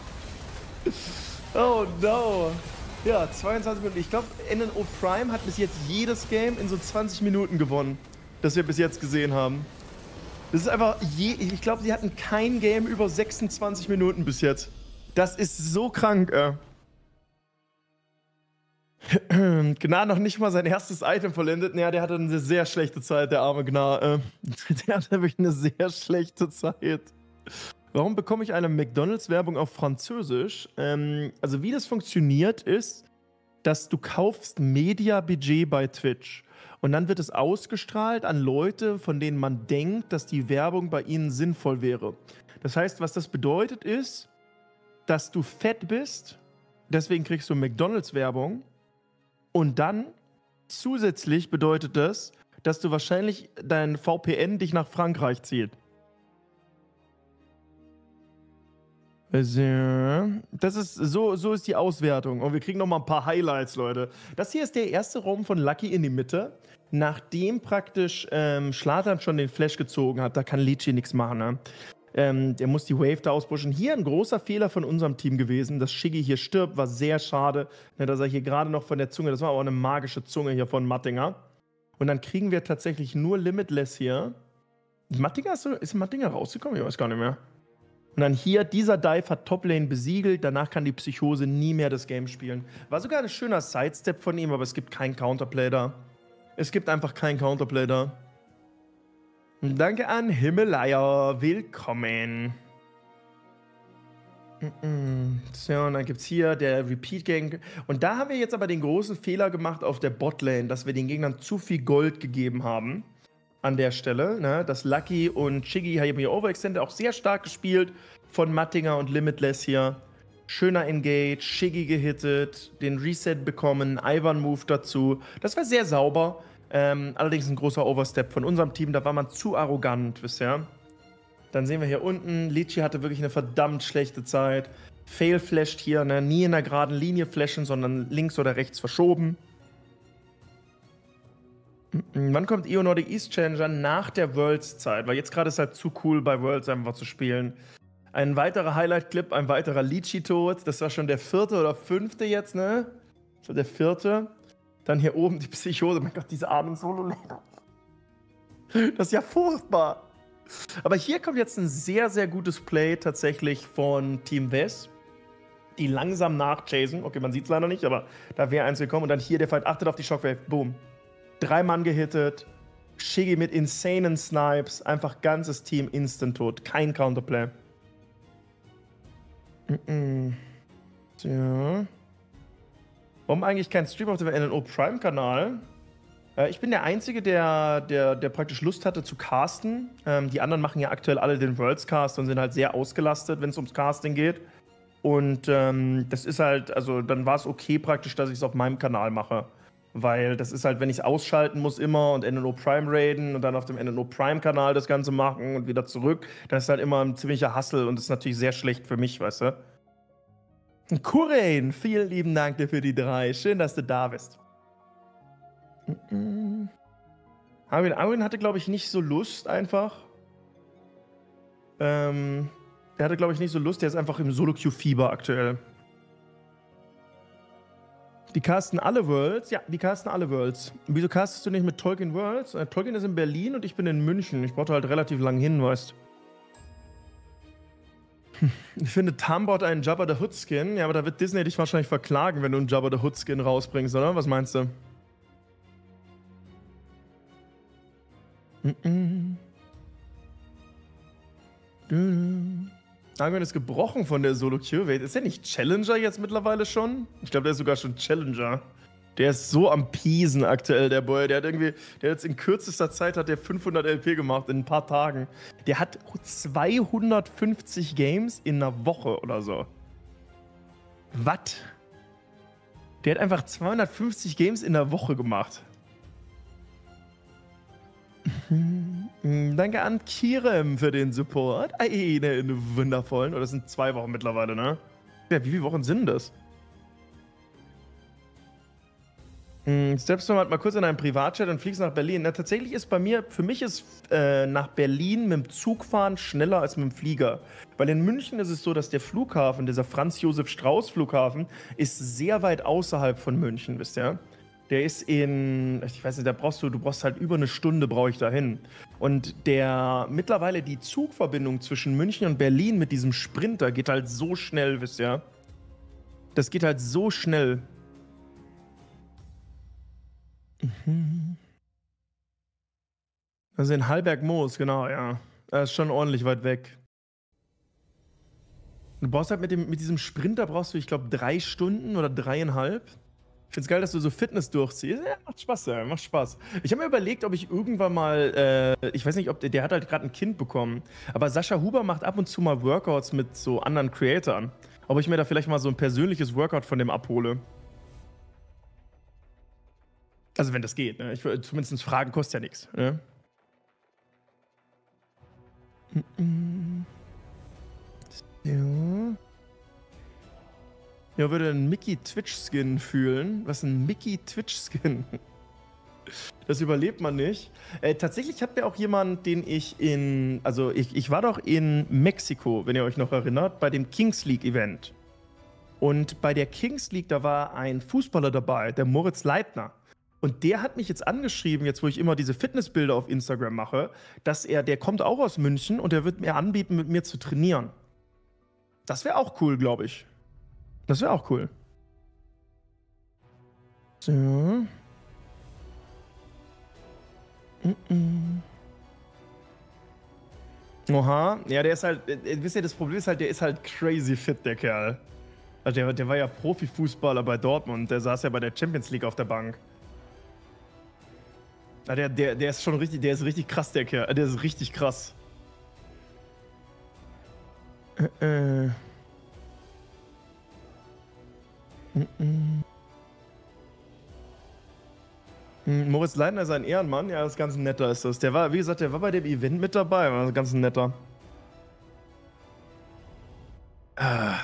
Oh no. Ja, zweiundzwanzig Minuten. Ich glaube, N N O Prime hat bis jetzt jedes Game in so zwanzig Minuten gewonnen, das wir bis jetzt gesehen haben. Das ist einfach, je, ich glaube, sie hatten kein Game über sechsundzwanzig Minuten bis jetzt. Das ist so krank, äh. Gnar noch nicht mal sein erstes Item vollendet. Naja, der hatte eine sehr schlechte Zeit, der arme Gnar. Äh, der hatte wirklich eine sehr schlechte Zeit. Warum bekomme ich eine McDonalds-Werbung auf Französisch? Ähm, also wie das funktioniert ist, dass du kaufst Media-Budget bei Twitch. Und dann wird es ausgestrahlt an Leute, von denen man denkt, dass die Werbung bei ihnen sinnvoll wäre. Das heißt, was das bedeutet ist, dass du fett bist, deswegen kriegst du McDonalds-Werbung. Und dann zusätzlich bedeutet das, dass du wahrscheinlich dein V P N dich nach Frankreich zieht. Also, das ist, so, so ist die Auswertung. Und wir kriegen noch mal ein paar Highlights, Leute. Das hier ist der erste Raum von Lucky in die Mitte. Nachdem praktisch ähm, Schlatan schon den Flash gezogen hat, da kann Litchi nichts machen, ne? Ähm, der muss die Wave da auspushen. Hier ein großer Fehler von unserem Team gewesen. Dass Shiggy hier stirbt, war sehr schade. Ne, dass er hier gerade noch von der Zunge, das war auch eine magische Zunge hier von Mattinger. Und dann kriegen wir tatsächlich nur Limitless hier. Mattinger ist, ist Mattinger rausgekommen? Ich weiß gar nicht mehr. Und dann hier, dieser Dive hat Toplane besiegelt. Danach kann die Psychose nie mehr das Game spielen. War sogar ein schöner Sidestep von ihm, aber es gibt keinen Counterplay da. Es gibt einfach keinen Counterplay da. Danke an Himalaya, willkommen. So, und dann gibt es hier der Repeat Gang. Und da haben wir jetzt aber den großen Fehler gemacht auf der Botlane, dass wir den Gegnern zu viel Gold gegeben haben. An der Stelle, ne? Dass Lucky und Chiggy haben hier Overextended auch sehr stark gespielt von Mattinger und Limitless hier. Schöner Engage, Shiggy gehittet, den Reset bekommen, Ivan-Move dazu. Das war sehr sauber. Ähm, allerdings ein großer Overstep von unserem Team, da war man zu arrogant bisher. Dann sehen wir hier unten, Litchi hatte wirklich eine verdammt schlechte Zeit. Fail flasht hier, ne? Nie in einer geraden Linie flashen, sondern links oder rechts verschoben. Wann kommt E O Nordic East Challenger? Nach der Worlds-Zeit, weil jetzt gerade ist halt zu cool, bei Worlds einfach zu spielen. Ein weiterer Highlight-Clip, ein weiterer Litchi-Tod. Das war schon der vierte oder fünfte jetzt, ne? Das war der vierte. Dann hier oben die Psychose. Mein Gott, diese armen Solo-Laner. Das ist ja furchtbar. Aber hier kommt jetzt ein sehr, sehr gutes Play tatsächlich von Team West, die langsam nachchasen. Okay, man sieht es leider nicht, aber da wäre eins gekommen. Und dann hier der Fight, achtet auf die Shockwave. Boom. Drei Mann gehittet. Shiggy mit insanen Snipes. Einfach ganzes Team instant tot. Kein Counterplay. Mm -mm. Tja. Warum eigentlich kein Stream auf dem N N O Prime-Kanal? Äh, ich bin der Einzige, der, der, der praktisch Lust hatte zu casten. Ähm, die anderen machen ja aktuell alle den Worlds Cast und sind halt sehr ausgelastet, wenn es ums Casting geht. Und ähm, das ist halt, also dann war es okay praktisch, dass ich es auf meinem Kanal mache. Weil das ist halt, wenn ich es ausschalten muss immer und N N O Prime raiden und dann auf dem N N O Prime-Kanal das Ganze machen und wieder zurück, dann ist halt immer ein ziemlicher Hassel und das ist natürlich sehr schlecht für mich, weißt du? Kurein, vielen lieben Dank dir für die drei. Schön, dass du da bist. Arwin, Arwin hatte, glaube ich, nicht so Lust einfach. Ähm, der hatte, glaube ich, nicht so Lust. Der ist einfach im Solo-Queue-Fieber aktuell. Die casten alle Worlds? Ja, die casten alle Worlds. Und wieso castest du nicht mit Tolkien Worlds? Äh, Tolkien ist in Berlin und ich bin in München. Ich brauchte halt relativ lang hin, weißt du. Ich finde, Tambot einen Jabba the Hutt Skin. Ja, aber da wird Disney dich wahrscheinlich verklagen, wenn du einen Jabba the Hutt Skin rausbringst, oder? Was meinst du? Mm -mm. Argon ist gebrochen von der Solo-Queue. Ist der nicht Challenger jetzt mittlerweile schon? Ich glaube, der ist sogar schon Challenger. Der ist so am Piesen aktuell, der Boy. Der hat irgendwie, der hat jetzt in kürzester Zeit hat der fünfhundert L P gemacht, in ein paar Tagen. Der hat zweihundertfünfzig Games in einer Woche oder so. Was? Der hat einfach zweihundertfünfzig Games in der Woche gemacht. Danke an Kirem für den Support. Eine wundervollen. Oder das sind zwei Wochen mittlerweile, ne? Ja, wie viele Wochen sind das? Stepstone hat mal kurz in einem Privatchat und fliegst nach Berlin. Na, tatsächlich ist bei mir, für mich ist äh, nach Berlin mit dem Zug fahren schneller als mit dem Flieger. Weil in München ist es so, dass der Flughafen, dieser Franz-Josef-Strauß-Flughafen, ist sehr weit außerhalb von München, wisst ihr? Der ist in, ich weiß nicht, da brauchst du, du brauchst halt über eine Stunde, brauche ich dahin. Und der, mittlerweile die Zugverbindung zwischen München und Berlin mit diesem Sprinter geht halt so schnell, wisst ihr? Das geht halt so schnell. Mhm. Also in Hallberg-Moos, genau, ja. Das ist schon ordentlich weit weg. Du brauchst halt mit, dem, mit diesem Sprinter, brauchst du, ich glaube, drei Stunden oder dreieinhalb. Ich find's geil, dass du so Fitness durchziehst. Ja, macht Spaß, ja, macht Spaß. Ich habe mir überlegt, ob ich irgendwann mal, äh, ich weiß nicht, ob der, der hat halt gerade ein Kind bekommen, aber Sascha Huber macht ab und zu mal Workouts mit so anderen Creatoren. Ob ich mir da vielleicht mal so ein persönliches Workout von dem abhole. Also wenn das geht, ne? Ich würde zumindest fragen, kostet ja nichts, ne? Ja. Ja, würde ein Mickey Twitch-Skin fühlen. Was ist ein Mickey Twitch-Skin? Das überlebt man nicht. Äh, tatsächlich hat mir auch jemand, den ich in, also ich, ich war doch in Mexiko, wenn ihr euch noch erinnert, bei dem Kings League Event. Und bei der Kings League, da war ein Fußballer dabei, der Moritz Leitner. Und der hat mich jetzt angeschrieben, jetzt wo ich immer diese Fitnessbilder auf Instagram mache, dass er, der kommt auch aus München und der wird mir anbieten, mit mir zu trainieren. Das wäre auch cool, glaube ich. Das wäre auch cool. So. Mm -mm. Oha. Ja, der ist halt, äh, wisst ihr, das Problem ist halt, der ist halt crazy fit, der Kerl. Also der, der war ja Profifußballer bei Dortmund, der saß ja bei der Champions League auf der Bank. Ja, der, der, der ist schon richtig, der ist richtig krass, der Kerl. Der ist richtig krass. Äh, äh. Mm -mm. Moritz Leitner ist ein Ehrenmann, ja, das ist ganz netter ist das. Der war, wie gesagt, der war bei dem Event mit dabei, war ganz netter. Ah.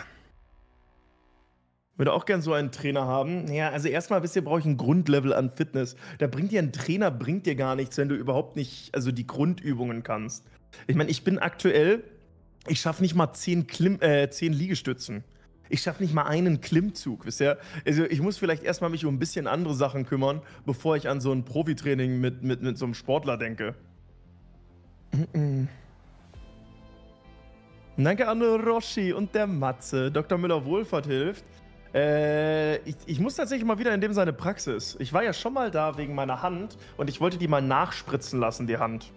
Würde auch gern so einen Trainer haben. Ja, also erstmal, wisst ihr, brauche ich ein Grundlevel an Fitness. Da bringt dir ein Trainer, bringt dir gar nichts, wenn du überhaupt nicht, also die Grundübungen kannst. Ich meine, ich bin aktuell, ich schaffe nicht mal zehn, Klim, äh, zehn Liegestützen. Ich schaffe nicht mal einen Klimmzug, wisst ihr? Also ich muss vielleicht erstmal mich um ein bisschen andere Sachen kümmern, bevor ich an so ein Profitraining mit, mit, mit so einem Sportler denke. Danke an Roshi und der Matze. Doktor Müller-Wohlfahrt hilft. Äh, ich, ich muss tatsächlich mal wieder in dem seine Praxis. Ich war ja schon mal da wegen meiner Hand und ich wollte die mal nachspritzen lassen, die Hand.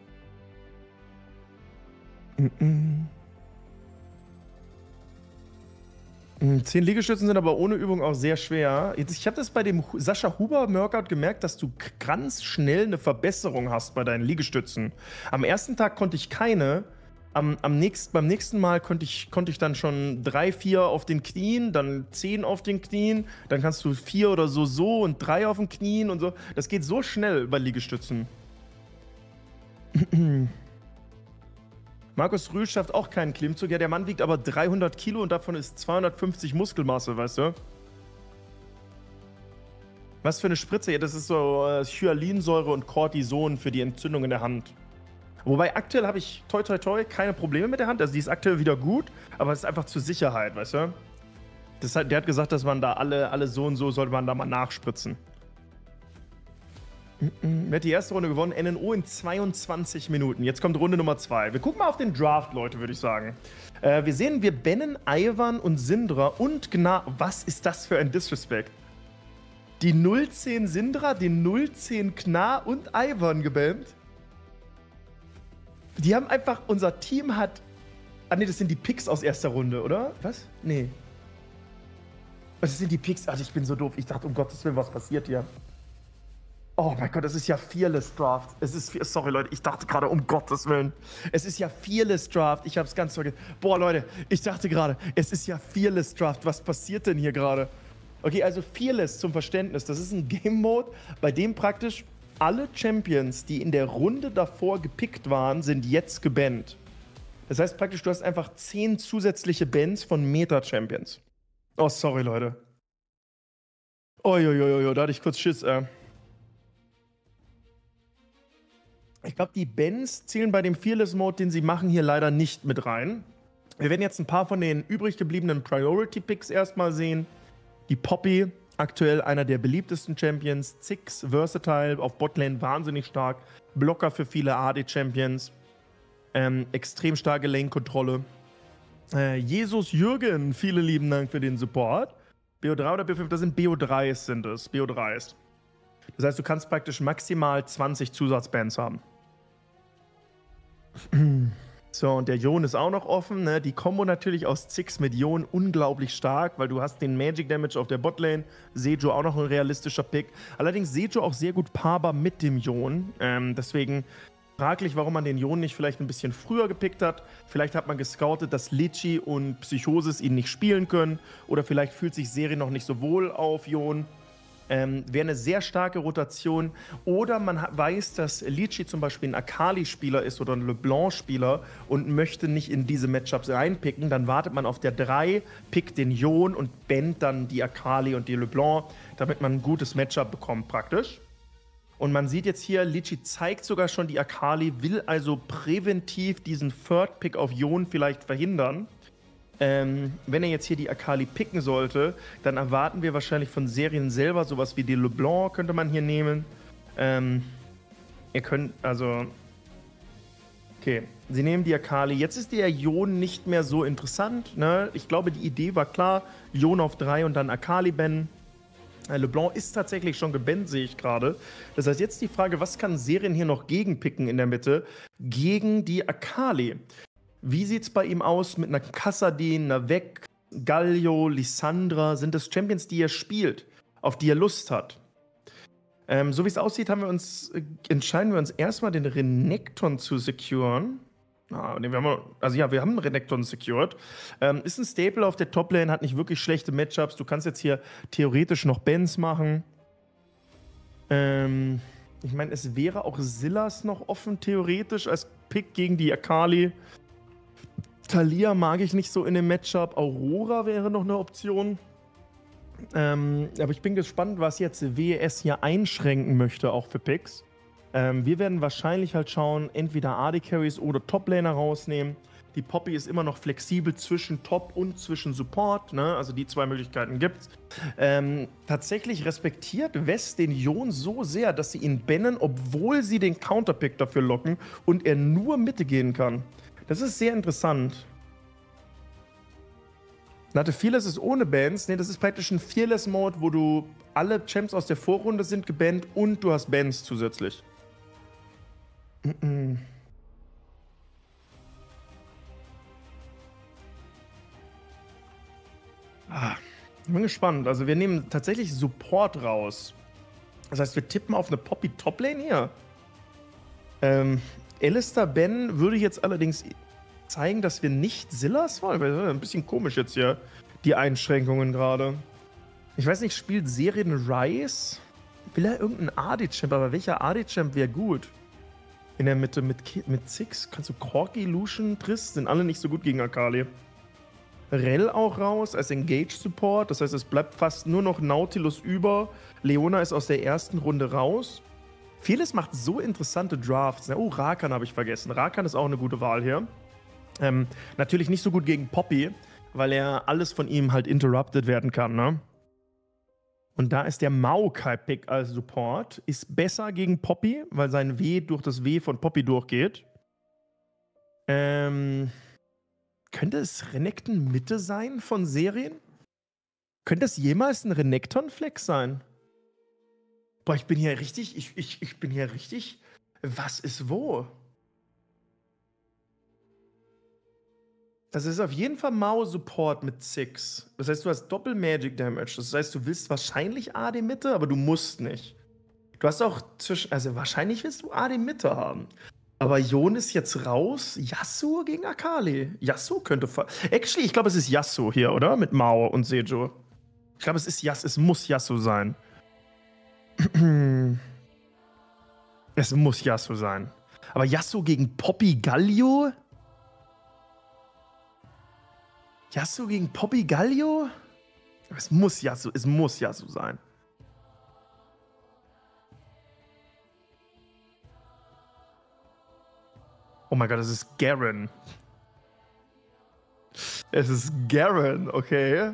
Zehn Liegestützen sind aber ohne Übung auch sehr schwer. Jetzt, ich habe das bei dem Sascha Huber-Workout gemerkt, dass du ganz schnell eine Verbesserung hast bei deinen Liegestützen. Am ersten Tag konnte ich keine. Am, am nächst, beim nächsten Mal konnte ich, konnte ich dann schon drei, vier auf den Knien, dann zehn auf den Knien, dann kannst du vier oder so so und drei auf den Knien und so. Das geht so schnell bei Liegestützen. Markus Rühl schafft auch keinen Klimmzug. Ja, der Mann wiegt aber dreihundert Kilo und davon ist zweihundertfünfzig Muskelmasse, weißt du? Was für eine Spritze? Ja, das ist so äh, Hyaluronsäure und Cortison für die Entzündung in der Hand. Wobei aktuell habe ich toi toi toi keine Probleme mit der Hand. Also die ist aktuell wieder gut, aber es ist einfach zur Sicherheit, weißt du? Das hat, der hat gesagt, dass man da alle, alle so und so sollte man da mal nachspritzen. Wer hat die erste Runde gewonnen? N N O in zweiundzwanzig Minuten. Jetzt kommt Runde Nummer zwei. Wir gucken mal auf den Draft, Leute, würde ich sagen. Äh, wir sehen, wir bannen Ivan und Syndra und Gna... Was ist das für ein Disrespect? Die null zehn Syndra, den null zehn Gna und Ivan gebannt. Die haben einfach... Unser Team hat... Ah, ne, das sind die Picks aus erster Runde, oder? Was? Nee. Das sind die Picks... Ach, ich bin so doof. Ich dachte, um Gottes Willen, was passiert hier? Oh mein Gott, es ist ja Fearless Draft. Es ist, sorry Leute, ich dachte gerade, um Gottes Willen. Es ist ja Fearless Draft. Ich hab's ganz vergessen. Boah Leute, ich dachte gerade, es ist ja Fearless Draft. Was passiert denn hier gerade? Okay, also Fearless zum Verständnis. Das ist ein Game Mode, bei dem praktisch alle Champions, die in der Runde davor gepickt waren, sind jetzt gebannt. Das heißt praktisch, du hast einfach zehn zusätzliche Bans von Meta-Champions. Oh, sorry Leute. Uiuiui, da hatte ich kurz Schiss, äh. Ich glaube, die Bans zählen bei dem Fearless-Mode, den sie machen, hier leider nicht mit rein. Wir werden jetzt ein paar von den übrig gebliebenen Priority-Picks erstmal sehen. Die Poppy, aktuell einer der beliebtesten Champions. Ziggs, Versatile, auf Botlane wahnsinnig stark. Blocker für viele A D-Champions. Ähm, extrem starke Lane-Kontrolle. Äh, Jesus Jürgen, vielen lieben Dank für den Support. B O drei oder B O fünf, das sind B O dreis sind es. B O dreis. Das heißt, du kannst praktisch maximal zwanzig Zusatzbands haben. So, und der Jon ist auch noch offen. Ne? Die Kombo natürlich aus Ziggs mit Jon unglaublich stark, weil du hast den Magic Damage auf der Botlane. Sejo auch noch ein realistischer Pick. Allerdings Sejo auch sehr gut paarbar mit dem Jon. Ähm, deswegen fraglich, warum man den Jon nicht vielleicht ein bisschen früher gepickt hat. Vielleicht hat man gescoutet, dass Litchi und Psychosis ihn nicht spielen können. Oder vielleicht fühlt sich Seri noch nicht so wohl auf Jon. Ähm, wäre eine sehr starke Rotation. Oder man weiß, dass Litchi zum Beispiel ein Akali-Spieler ist oder ein LeBlanc-Spieler und möchte nicht in diese Matchups reinpicken. Dann wartet man auf der drei, pickt den Jon und bannt dann die Akali und die LeBlanc, damit man ein gutes Matchup bekommt praktisch. Und man sieht jetzt hier, Litchi zeigt sogar schon die Akali, will also präventiv diesen Third-Pick auf Jon vielleicht verhindern. Ähm, wenn er jetzt hier die Akali picken sollte, dann erwarten wir wahrscheinlich von Serien selber sowas wie die LeBlanc könnte man hier nehmen. Ähm, ihr könnt, also... Okay, sie nehmen die Akali. Jetzt ist der Jon nicht mehr so interessant, ne? Ich glaube, die Idee war klar, Jon auf drei und dann Akali bannen. Äh, LeBlanc ist tatsächlich schon gebannt, sehe ich gerade. Das heißt, jetzt die Frage, was kann Serien hier noch gegenpicken in der Mitte? Gegen die Akali. Wie sieht's bei ihm aus mit einer Kassadin, einer Vec, Galio, Lissandra? Sind das Champions, die er spielt, auf die er Lust hat? Ähm, so wie es aussieht, haben wir uns, äh, entscheiden wir uns erstmal den Renekton zu securen. Ah, nee, wir haben, also ja, wir haben einen Renekton secured. Ähm, ist ein Staple auf der Toplane, hat nicht wirklich schlechte Matchups. Du kannst jetzt hier theoretisch noch Bans machen. Ähm, ich meine, es wäre auch Silas noch offen, theoretisch, als Pick gegen die Akali. Thalia mag ich nicht so in dem Matchup. Aurora wäre noch eine Option. Ähm, aber ich bin gespannt, was jetzt W S hier einschränken möchte, auch für Picks. Ähm, wir werden wahrscheinlich halt schauen, entweder A D-Carries oder Toplaner rausnehmen. Die Poppy ist immer noch flexibel zwischen Top und zwischen Support, ne? Also die zwei Möglichkeiten gibt's. Ähm, tatsächlich respektiert West den Jon so sehr, dass sie ihn bannen, obwohl sie den Counterpick dafür locken und er nur Mitte gehen kann. Das ist sehr interessant. Nate, Fearless ist ohne Bans. Ne, das ist praktisch ein Fearless-Mode, wo du alle Champs aus der Vorrunde sind gebannt und du hast Bans zusätzlich. Mm-mm. Ah, ich bin gespannt. Also wir nehmen tatsächlich Support raus. Das heißt, wir tippen auf eine Poppy Toplane hier. Ähm, Alistar Ben würde jetzt allerdings zeigen, dass wir nicht Silas wollen. Das ist ein bisschen komisch jetzt hier, die Einschränkungen gerade. Ich weiß nicht, spielt Serien Rice? Will er irgendeinen A D-Champ? Aber welcher A D-Champ wäre gut? In der Mitte mit, mit Six kannst du Corki, Lucian, Triss, sind alle nicht so gut gegen Akali. Rell auch raus als Engage-Support. Das heißt, es bleibt fast nur noch Nautilus über. Leona ist aus der ersten Runde raus. Vieles macht so interessante Drafts. Oh, Rakan habe ich vergessen. Rakan ist auch eine gute Wahl hier. Ähm, natürlich nicht so gut gegen Poppy, weil er alles von ihm halt interrupted werden kann, ne? Und da ist der Maokai-Pick als Support. Ist besser gegen Poppy, weil sein W durch das W von Poppy durchgeht. Ähm, könnte es Renekton Mitte sein von Serien? Könnte es jemals ein Renekton-Flex sein? Boah, ich bin hier richtig, ich, ich, ich bin hier richtig, was ist wo? Das ist auf jeden Fall Mao-Support mit Six. Das heißt, du hast Doppel-Magic-Damage. Das heißt, du willst wahrscheinlich A D-Mitte, aber du musst nicht. Du hast auch zwischen, also wahrscheinlich willst du A D-Mitte haben. Aber Jon ist jetzt raus. Yasuo gegen Akali. Yasuo könnte... Actually, ich glaube, es ist Yasuo hier, oder? Mit Mao und Sejo. Ich glaube, es ist Yasuo. Es muss Yasuo sein. Es muss Yasuo sein. Aber Yasuo gegen Poppy Galio? Yasuo gegen Poppy Galio? Es muss Yasuo, es muss Yasuo sein. Oh mein Gott, es ist Garen. Es ist Garen, okay.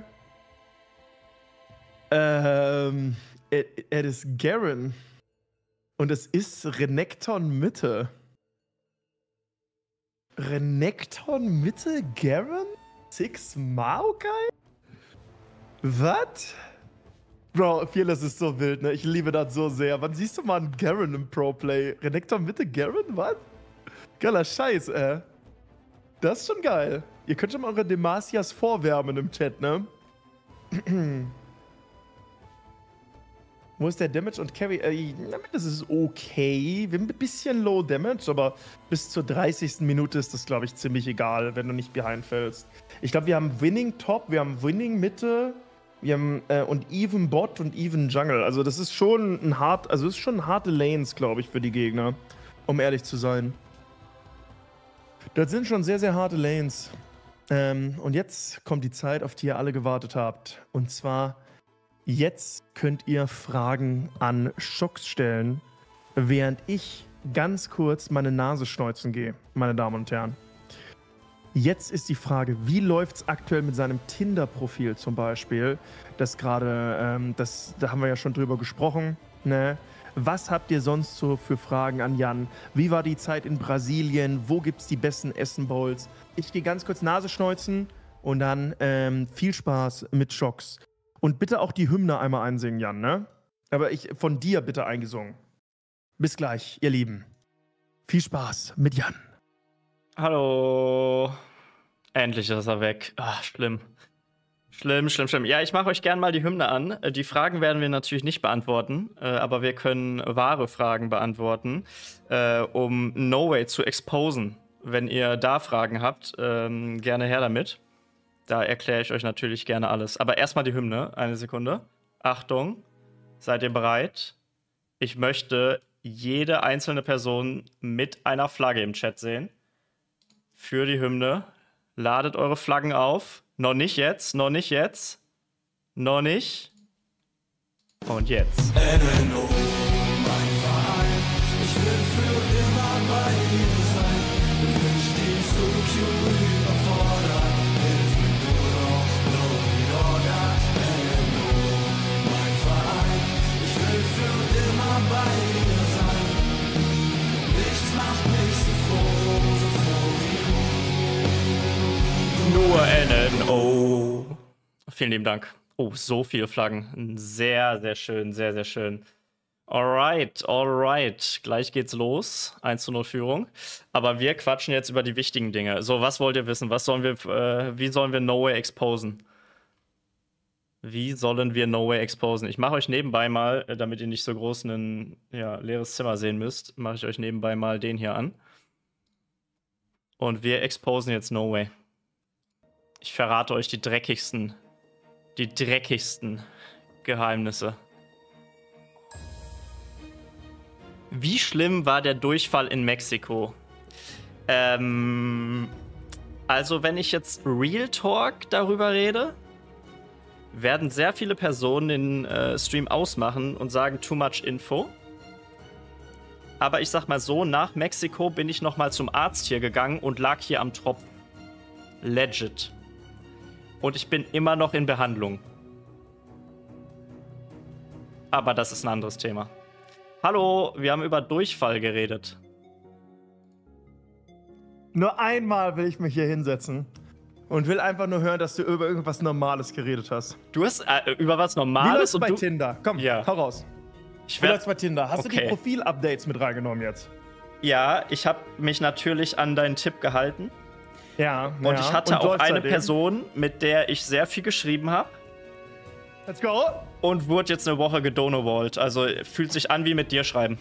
Ähm, es ist Garen. Und es ist Renekton Mitte. Renekton Mitte Garen? Six Maokai? Was? Bro, Fearless ist so wild, ne? Ich liebe das so sehr. Wann siehst du mal einen Garen im Pro-Play? Renekton Mitte Garen? Was? Geiler Scheiß, ey. Das ist schon geil. Ihr könnt schon mal eure Demasias vorwärmen im Chat, ne? Wo ist der Damage und Carry? Äh, das ist okay. Wir haben ein bisschen Low Damage, aber bis zur dreißigsten Minute ist das, glaube ich, ziemlich egal, wenn du nicht behind fällst. Ich glaube, wir haben Winning Top, wir haben Winning Mitte, wir haben äh, und Even Bot und Even Jungle. Also das ist schon ein hart, also das ist schon harte Lanes, glaube ich, für die Gegner, um ehrlich zu sein. Das sind schon sehr, sehr harte Lanes. Ähm, und jetzt kommt die Zeit, auf die ihr alle gewartet habt. Und zwar... Jetzt könnt ihr Fragen an Shox stellen, während ich ganz kurz meine Nase schneuzen gehe, meine Damen und Herren. Jetzt ist die Frage, wie läuft es aktuell mit seinem Tinder-Profil zum Beispiel? Das gerade, ähm, das, da haben wir ja schon drüber gesprochen, ne? Was habt ihr sonst so für Fragen an Jan? Wie war die Zeit in Brasilien? Wo gibt es die besten Essen-Bowls? Ich gehe ganz kurz Nase schneuzen und dann ähm, viel Spaß mit Shox. Und bitte auch die Hymne einmal einsingen, Jan, ne? Aber ich von dir bitte eingesungen. Bis gleich, ihr Lieben. Viel Spaß mit Jan. Hallo. Endlich ist er weg. Ach, schlimm. Schlimm, schlimm, schlimm. Ja, ich mache euch gern mal die Hymne an. Die Fragen werden wir natürlich nicht beantworten, äh, aber wir können wahre Fragen beantworten, äh, um No Way zu exposen. Wenn ihr da Fragen habt, ähm, gerne her damit. Da erkläre ich euch natürlich gerne alles. Aber erstmal die Hymne. Eine Sekunde. Achtung. Seid ihr bereit? Ich möchte jede einzelne Person mit einer Flagge im Chat sehen. Für die Hymne. Ladet eure Flaggen auf. Noch nicht jetzt. Noch nicht jetzt. Noch nicht. Und jetzt. N N O, mein Verein. Ich will für immer bei ihm sein. Ich bin so curious. N N O. Vielen lieben Dank. Oh, so viele Flaggen. Sehr, sehr schön, sehr, sehr schön. Alright, alright. Gleich geht's los. eins zu null Führung. Aber wir quatschen jetzt über die wichtigen Dinge. So, was wollt ihr wissen? Was sollen wir, äh, wie sollen wir No Way exposen? Wie sollen wir No Way exposen? Ich mache euch nebenbei mal, damit ihr nicht so groß ein ja, leeres Zimmer sehen müsst, mache ich euch nebenbei mal den hier an. Und wir exposen jetzt No Way. Ich verrate euch die dreckigsten, die dreckigsten Geheimnisse. Wie schlimm war der Durchfall in Mexiko? Ähm, also wenn ich jetzt Real Talk darüber rede, werden sehr viele Personen den äh, Stream ausmachen und sagen too much info. Aber ich sag mal so, nach Mexiko bin ich noch mal zum Arzt hier gegangen und lag hier am Tropf. Legit. Und ich bin immer noch in Behandlung. Aber das ist ein anderes Thema. Hallo, wir haben über Durchfall geredet. Nur einmal will ich mich hier hinsetzen und will einfach nur hören, dass du über irgendwas Normales geredet hast. Du hast äh, über was Wie Normales läuft's und bei du... Tinder? Komm, Ja. hau raus. Ich Wie werd- läuft's bei Tinder? Hast du Okay. die Profil-Updates mit reingenommen jetzt? Ja, ich habe mich natürlich an deinen Tipp gehalten. Ja. Und ja. ich hatte Und auch läuft's eine seitdem? Person, mit der ich sehr viel geschrieben habe. Let's go. Und wurde jetzt eine Woche gedonowallt. Also fühlt sich an wie mit dir schreiben.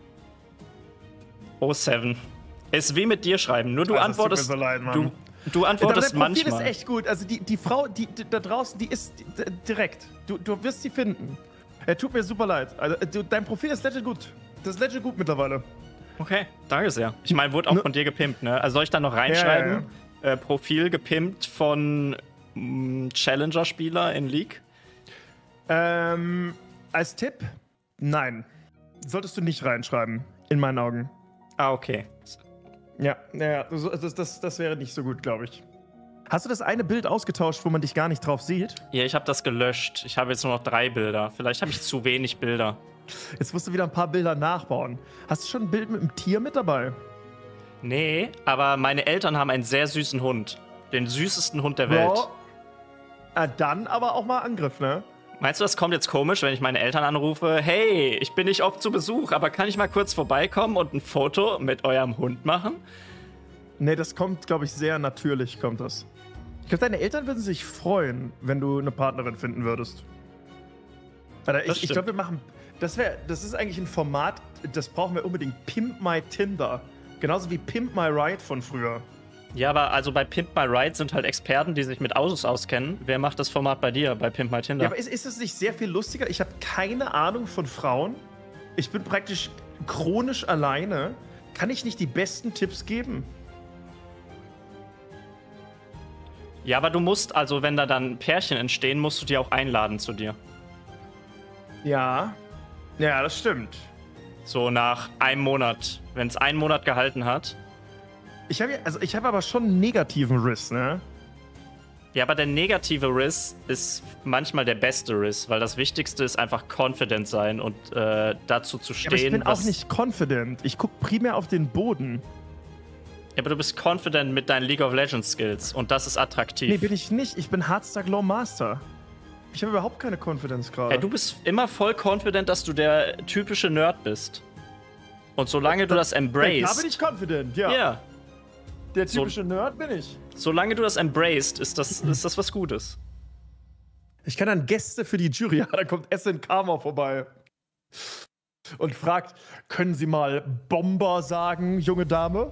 Oh, Seven. Ist wie mit dir schreiben. Nur du Also, es tut antwortest. mir so leid, Mann. du, du Aber antwortest dein Profil manchmal. ist echt gut. Also die, die Frau, die, die da draußen, die ist d- direkt. Du, du wirst sie finden. Er tut mir super leid. Also, du, dein Profil ist legit gut. Das ist legit gut mittlerweile. Okay, danke sehr. Ich meine, wurde auch Ne- von dir gepimpt, ne? Also soll ich da noch reinschreiben? Ja, ja, Äh, Profil gepimpt von mh, Challenger-Spieler in League? Ähm, als Tipp, nein. Solltest du nicht reinschreiben, in meinen Augen. Ah, okay. Ja, ja, so- das, das, das wäre nicht so gut, glaube ich. Hast du das eine Bild ausgetauscht, wo man dich gar nicht drauf sieht? Ja, ich habe das gelöscht. Ich habe jetzt nur noch drei Bilder. Vielleicht habe ich zu wenig Bilder. Jetzt musst du wieder ein paar Bilder nachbauen. Hast du schon ein Bild mit einem Tier mit dabei? Nee, aber meine Eltern haben einen sehr süßen Hund. Den süßesten Hund der Welt. Bro, äh, dann aber auch mal Angriff, ne? Meinst du, das kommt jetzt komisch, wenn ich meine Eltern anrufe? Hey, ich bin nicht oft zu Besuch, aber kann ich mal kurz vorbeikommen und ein Foto mit eurem Hund machen? Nee, das kommt, glaube ich, sehr natürlich, kommt das. Ich glaube, deine Eltern würden sich freuen, wenn du eine Partnerin finden würdest. Alter, Das ich, ich stimmt. glaube, wir machen. Das wäre, das ist eigentlich ein Format, das brauchen wir unbedingt. Pimp My Tinder. Genauso wie Pimp My Ride von früher. Ja, aber also bei Pimp My Ride sind halt Experten, die sich mit Autos auskennen. Wer macht das Format bei dir, bei Pimp My Tinder? Ja, aber ist, ist es nicht sehr viel lustiger? Ich habe keine Ahnung von Frauen. Ich bin praktisch chronisch alleine. Kann ich nicht die besten Tipps geben? Ja, aber du musst, also wenn da dann Pärchen entstehen, musst du die auch einladen zu dir. Ja. Ja, das stimmt. So nach einem Monat. Wenn es einen Monat gehalten hat. Ich habe ja, also ich habe aber schon einen negativen Riss, ne? Ja, aber der negative Riss ist manchmal der beste Riss, weil das Wichtigste ist einfach confident sein und äh, dazu zu Ja, stehen. aber ich bin was auch nicht confident. Ich gucke primär auf den Boden. Ja, aber du bist confident mit deinen League of Legends Skills und das ist attraktiv. Nee, bin ich nicht. Ich bin Hardstack Low Master. Ich habe überhaupt keine Confidence gerade. Ja, du bist immer voll confident, dass du der typische Nerd bist. Und solange du das Da bin embraced. ich confident, ja. Ja, Der typische Nerd bin ich. solange du das embraced, ist das, ist das was Gutes. Ich kann dann Gäste für die Jury, ja, da kommt S N K mal vorbei. Und fragt, können Sie mal Bomber sagen, junge Dame?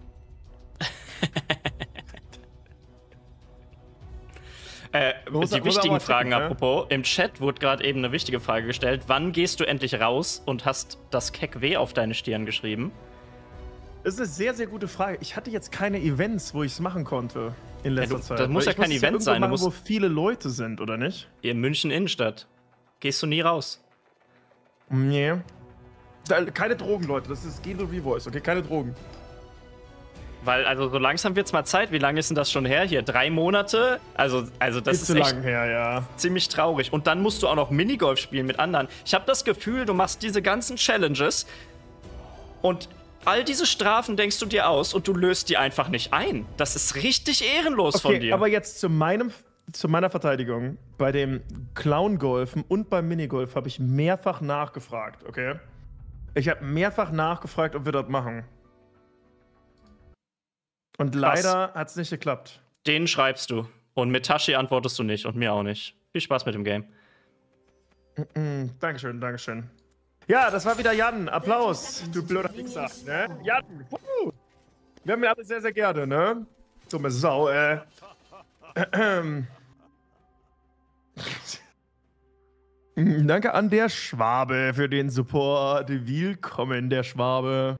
Äh, Muss er- die muss er wichtigen mal Fragen, tippen, ne? apropos. Im Chat wurde gerade eben eine wichtige Frage gestellt. Wann gehst du endlich raus und hast das Keck W auf deine Stirn geschrieben? Das ist eine sehr, sehr gute Frage. Ich hatte jetzt keine Events, wo ich es machen konnte in letzter du- Zeit. das muss Weil ja ich kein es Event irgendwo sein, du machen, wo musst- viele Leute sind, oder nicht? In München Innenstadt. Gehst du nie raus. Nee. Da, keine Drogen, Leute. Das ist Gelo Revoice, okay? Keine Drogen. Weil, also so langsam wird's mal Zeit. Wie lange ist denn das schon her hier? Drei Monate? Also, also das Ist ist zu echt lang her, ja. ziemlich traurig. Und dann musst du auch noch Minigolf spielen mit anderen. Ich habe das Gefühl, du machst diese ganzen Challenges und All diese Strafen denkst du dir aus und du löst die einfach nicht ein. Das ist richtig ehrenlos okay, von dir. Aber jetzt zu meinem, zu meiner Verteidigung. Bei dem Clown-Golfen und beim Minigolf habe ich mehrfach nachgefragt, okay? Ich habe mehrfach nachgefragt, ob wir das machen. Und leider hat es nicht geklappt. Den schreibst du. Und mit Tashi antwortest du nicht und mir auch nicht. Viel Spaß mit dem Game. Mm-mm. Dankeschön, Dankeschön. Ja, das war wieder Jan. Applaus, du blöder Wichser. Ne? Jan, wuhu. Wir haben ihn alle sehr, sehr gerne, ne? Dumme Sau, äh. Danke an der Schwabe für den Support. Willkommen, der Schwabe.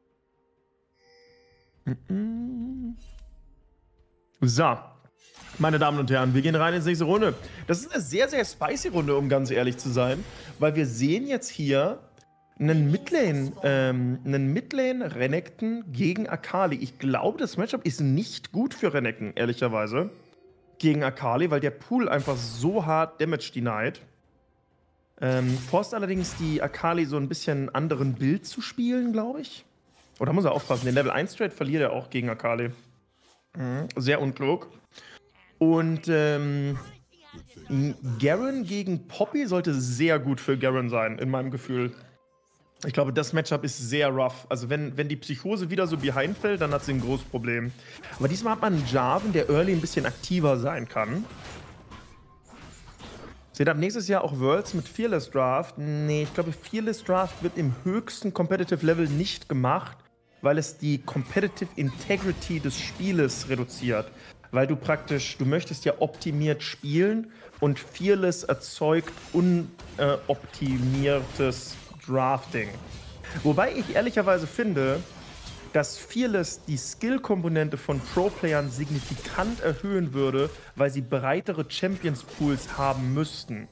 So. Meine Damen und Herren, wir gehen rein ins nächste Runde. Das ist eine sehr, sehr spicy Runde, um ganz ehrlich zu sein. Weil wir sehen jetzt hier einen Midlane, ähm, einen Midlane Renekton gegen Akali. Ich glaube, das Matchup ist nicht gut für Renekton, ehrlicherweise. Gegen Akali, weil der Pool einfach so hart Damage denied. Ähm, forst allerdings die Akali so ein bisschen anderen Bild zu spielen, glaube ich. Oder oh, muss er aufpassen, den Level eins Trade verliert er auch gegen Akali. Mhm. Sehr unklug. Und ähm, Garen gegen Poppy sollte sehr gut für Garen sein, in meinem Gefühl. Ich glaube, das Matchup ist sehr rough. Also wenn, wenn die Psychose wieder so behind fällt, dann hat sie ein großes Problem. Aber diesmal hat man einen Jarvan, der early ein bisschen aktiver sein kann. Seht ab nächstes Jahr auch Worlds mit Fearless Draft. Nee, ich glaube, Fearless Draft wird im höchsten Competitive Level nicht gemacht, weil es die Competitive Integrity des Spieles reduziert. Weil du praktisch, du möchtest ja optimiert spielen und Fearless erzeugt unoptimiertes Drafting. Wobei ich ehrlicherweise finde, dass Fearless die Skill-Komponente von Pro-Playern signifikant erhöhen würde, weil sie breitere Champions-Pools haben müssten.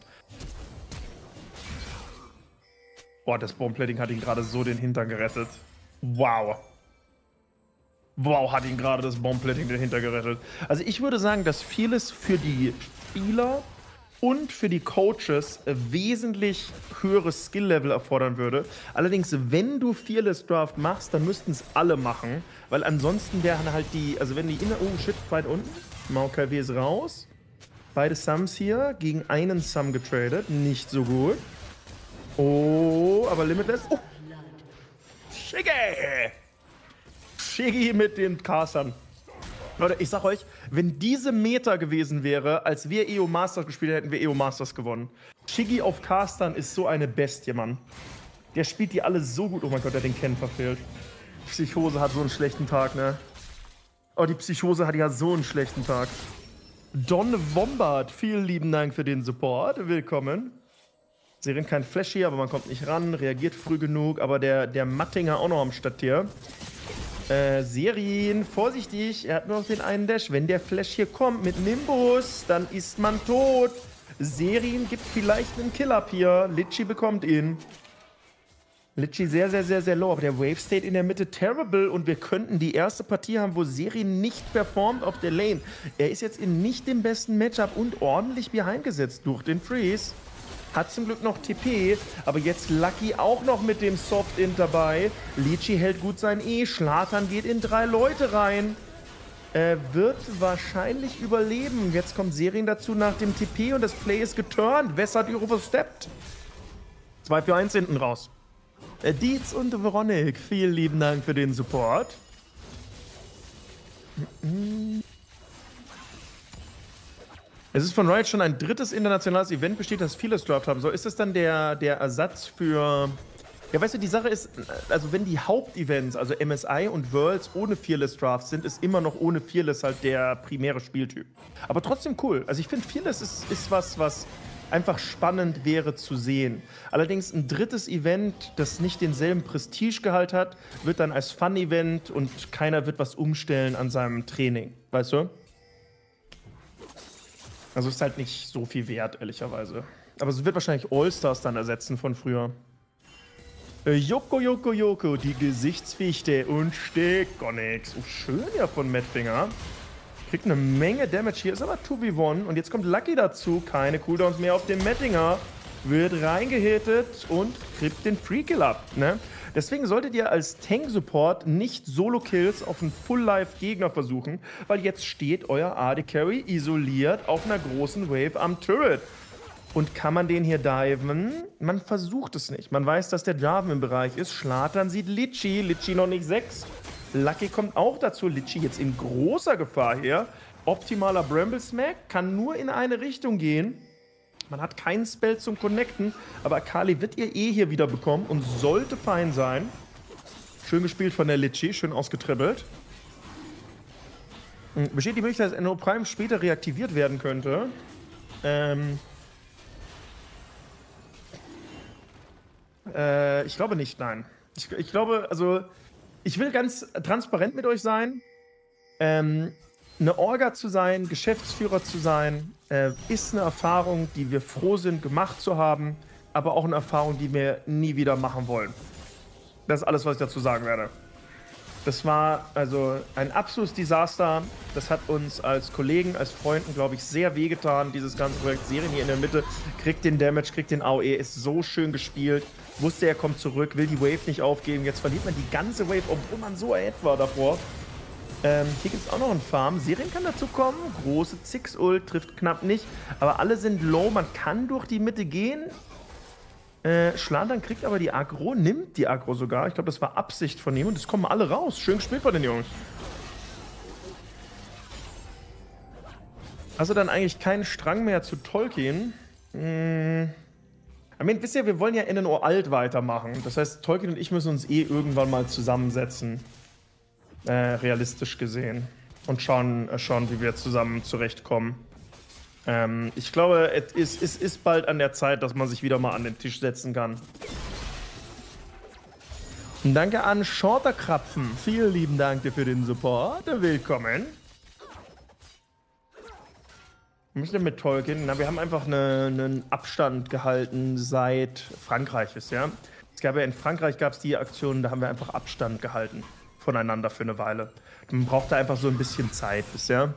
Boah, das Bombplating hat ihn gerade so den Hintern gerettet. Wow. Wow, hat ihn gerade das Bombplating den Hintern gerettet. Also ich würde sagen, dass Fearless für die Spieler und für die Coaches wesentlich höheres Skill-Level erfordern würde. Allerdings, wenn du Fearless Draft machst, dann müssten es alle machen, weil ansonsten wären halt die, also wenn die in der, oh shit, weit unten, Maokai W ist raus. Beide Sums hier gegen einen Sum getradet, nicht so gut. Oh, aber Limitless, oh. Shiggy! Shiggy mit den Castern. Leute, ich sag euch, wenn diese Meta gewesen wäre, als wir E O Masters gespielt hätten, wir E O Masters gewonnen. Shiggy auf Castern ist so eine Bestie, Mann. Der spielt die alle so gut. Oh mein Gott, der hat den Ken verfehlt. Psychose hat so einen schlechten Tag, ne? Oh, die Psychose hat ja so einen schlechten Tag. Don Wombard, vielen lieben Dank für den Support. Willkommen. Sie rennt kein Flash hier, aber man kommt nicht ran, reagiert früh genug. Aber der, der Mattinger auch noch am Start hier. Äh, Serien, vorsichtig, er hat nur noch den einen Dash. Wenn der Flash hier kommt mit Nimbus, dann ist man tot. Serien gibt vielleicht einen Kill-Up hier. Litchi bekommt ihn. Litchi sehr, sehr, sehr, sehr low. Aber der Wave State in der Mitte terrible. Und wir könnten die erste Partie haben, wo Serien nicht performt auf der Lane. Er ist jetzt in nicht dem besten Matchup und ordentlich behind gesetzt durch den Freeze. Hat zum Glück noch T P, aber jetzt Lucky auch noch mit dem Soft-Int dabei. Litchi hält gut sein E, Schlatan geht in drei Leute rein. Er wird wahrscheinlich überleben. Jetzt kommt Serien dazu nach dem T P und das Play ist geturnt. Wes hat übersteppt. zwei für eins hinten raus. Äh, Dietz und Veronik, vielen lieben Dank für den Support. Mhm. Es ist von Riot schon ein drittes internationales Event besteht, das Fearless Draft haben soll. Ist das dann der, der Ersatz für... Ja, weißt du, die Sache ist, also wenn die Hauptevents, also M S I und Worlds ohne Fearless Draft sind, ist immer noch ohne Fearless halt der primäre Spieltyp. Aber trotzdem cool. Also ich finde, Fearless ist, ist was, was einfach spannend wäre zu sehen. Allerdings ein drittes Event, das nicht denselben Prestigegehalt hat, wird dann als Fun-Event und keiner wird was umstellen an seinem Training. Weißt du? Also ist halt nicht so viel wert, ehrlicherweise. Aber es wird wahrscheinlich All-Stars dann ersetzen von früher. Äh, Joko, Joko, Joko, die Gesichtsfichte und Stegonix. Oh, schön ja von Madfinger. Kriegt eine Menge Damage hier, ist aber zwei gegen eins. Und jetzt kommt Lucky dazu. Keine Cooldowns mehr auf dem Madfinger. Wird reingehittet und kriegt den Free-Kill ab. Ne? Deswegen solltet ihr als Tank-Support nicht Solo-Kills auf einen Full-Life-Gegner versuchen, weil jetzt steht euer A D-Carry isoliert auf einer großen Wave am Turret. Und kann man den hier diven? Man versucht es nicht. Man weiß, dass der Jarvan im Bereich ist. Schlattern sieht Litchi. Litchi noch nicht sechs. Lucky kommt auch dazu. Litchi jetzt in großer Gefahr hier. Optimaler Bramble Smack kann nur in eine Richtung gehen. Man hat keinen Spell zum Connecten, aber Akali wird ihr eh hier wieder bekommen und sollte fein sein. Schön gespielt von der Litchi, schön ausgetribbelt. Besteht die Möglichkeit, dass N O Prime später reaktiviert werden könnte. Ähm... Äh, ich glaube nicht, nein. Ich, ich glaube, also, ich will ganz transparent mit euch sein. Ähm, eine Orga zu sein, Geschäftsführer zu sein, äh, ist eine Erfahrung, die wir froh sind, gemacht zu haben, aber auch eine Erfahrung, die wir nie wieder machen wollen. Das ist alles, was ich dazu sagen werde. Das war also ein absolutes Desaster. Das hat uns als Kollegen, als Freunden, glaube ich, sehr wehgetan, dieses ganze Projekt. Serien hier in der Mitte, kriegt den Damage, kriegt den A O E, ist so schön gespielt. Wusste, er kommt zurück, will die Wave nicht aufgeben. Jetzt verliert man die ganze Wave, obwohl man so ahead war davor. Ähm, hier gibt es auch noch einen Farm. Serien kann dazu kommen. Große Zix-Ult, trifft knapp nicht. Aber alle sind low. Man kann durch die Mitte gehen. Äh, Schlandern kriegt aber die Aggro, nimmt die Aggro sogar. Ich glaube, das war Absicht von ihm. Und es kommen alle raus. Schön gespielt von den Jungs. Also dann eigentlich keinen Strang mehr zu Tolkien. Hm. I mean, wisst ihr, wir wollen ja N N O alt weitermachen. Das heißt, Tolkien und ich müssen uns eh irgendwann mal zusammensetzen. Äh, realistisch gesehen. Und schauen, äh, schauen, wie wir zusammen zurechtkommen. Ähm, ich glaube, es ist, es ist bald an der Zeit, dass man sich wieder mal an den Tisch setzen kann. Und danke an Shorterkrapfen. Vielen lieben Dank dir für den Support. Willkommen. Was ist denn mit Tolkien? Na, wir haben einfach eine, einen Abstand gehalten seit Frankreich ist, ja. Es gab ja in Frankreich gab es die Aktion, da haben wir einfach Abstand gehalten voneinander für eine Weile. Man braucht da einfach so ein bisschen Zeit, ist ja.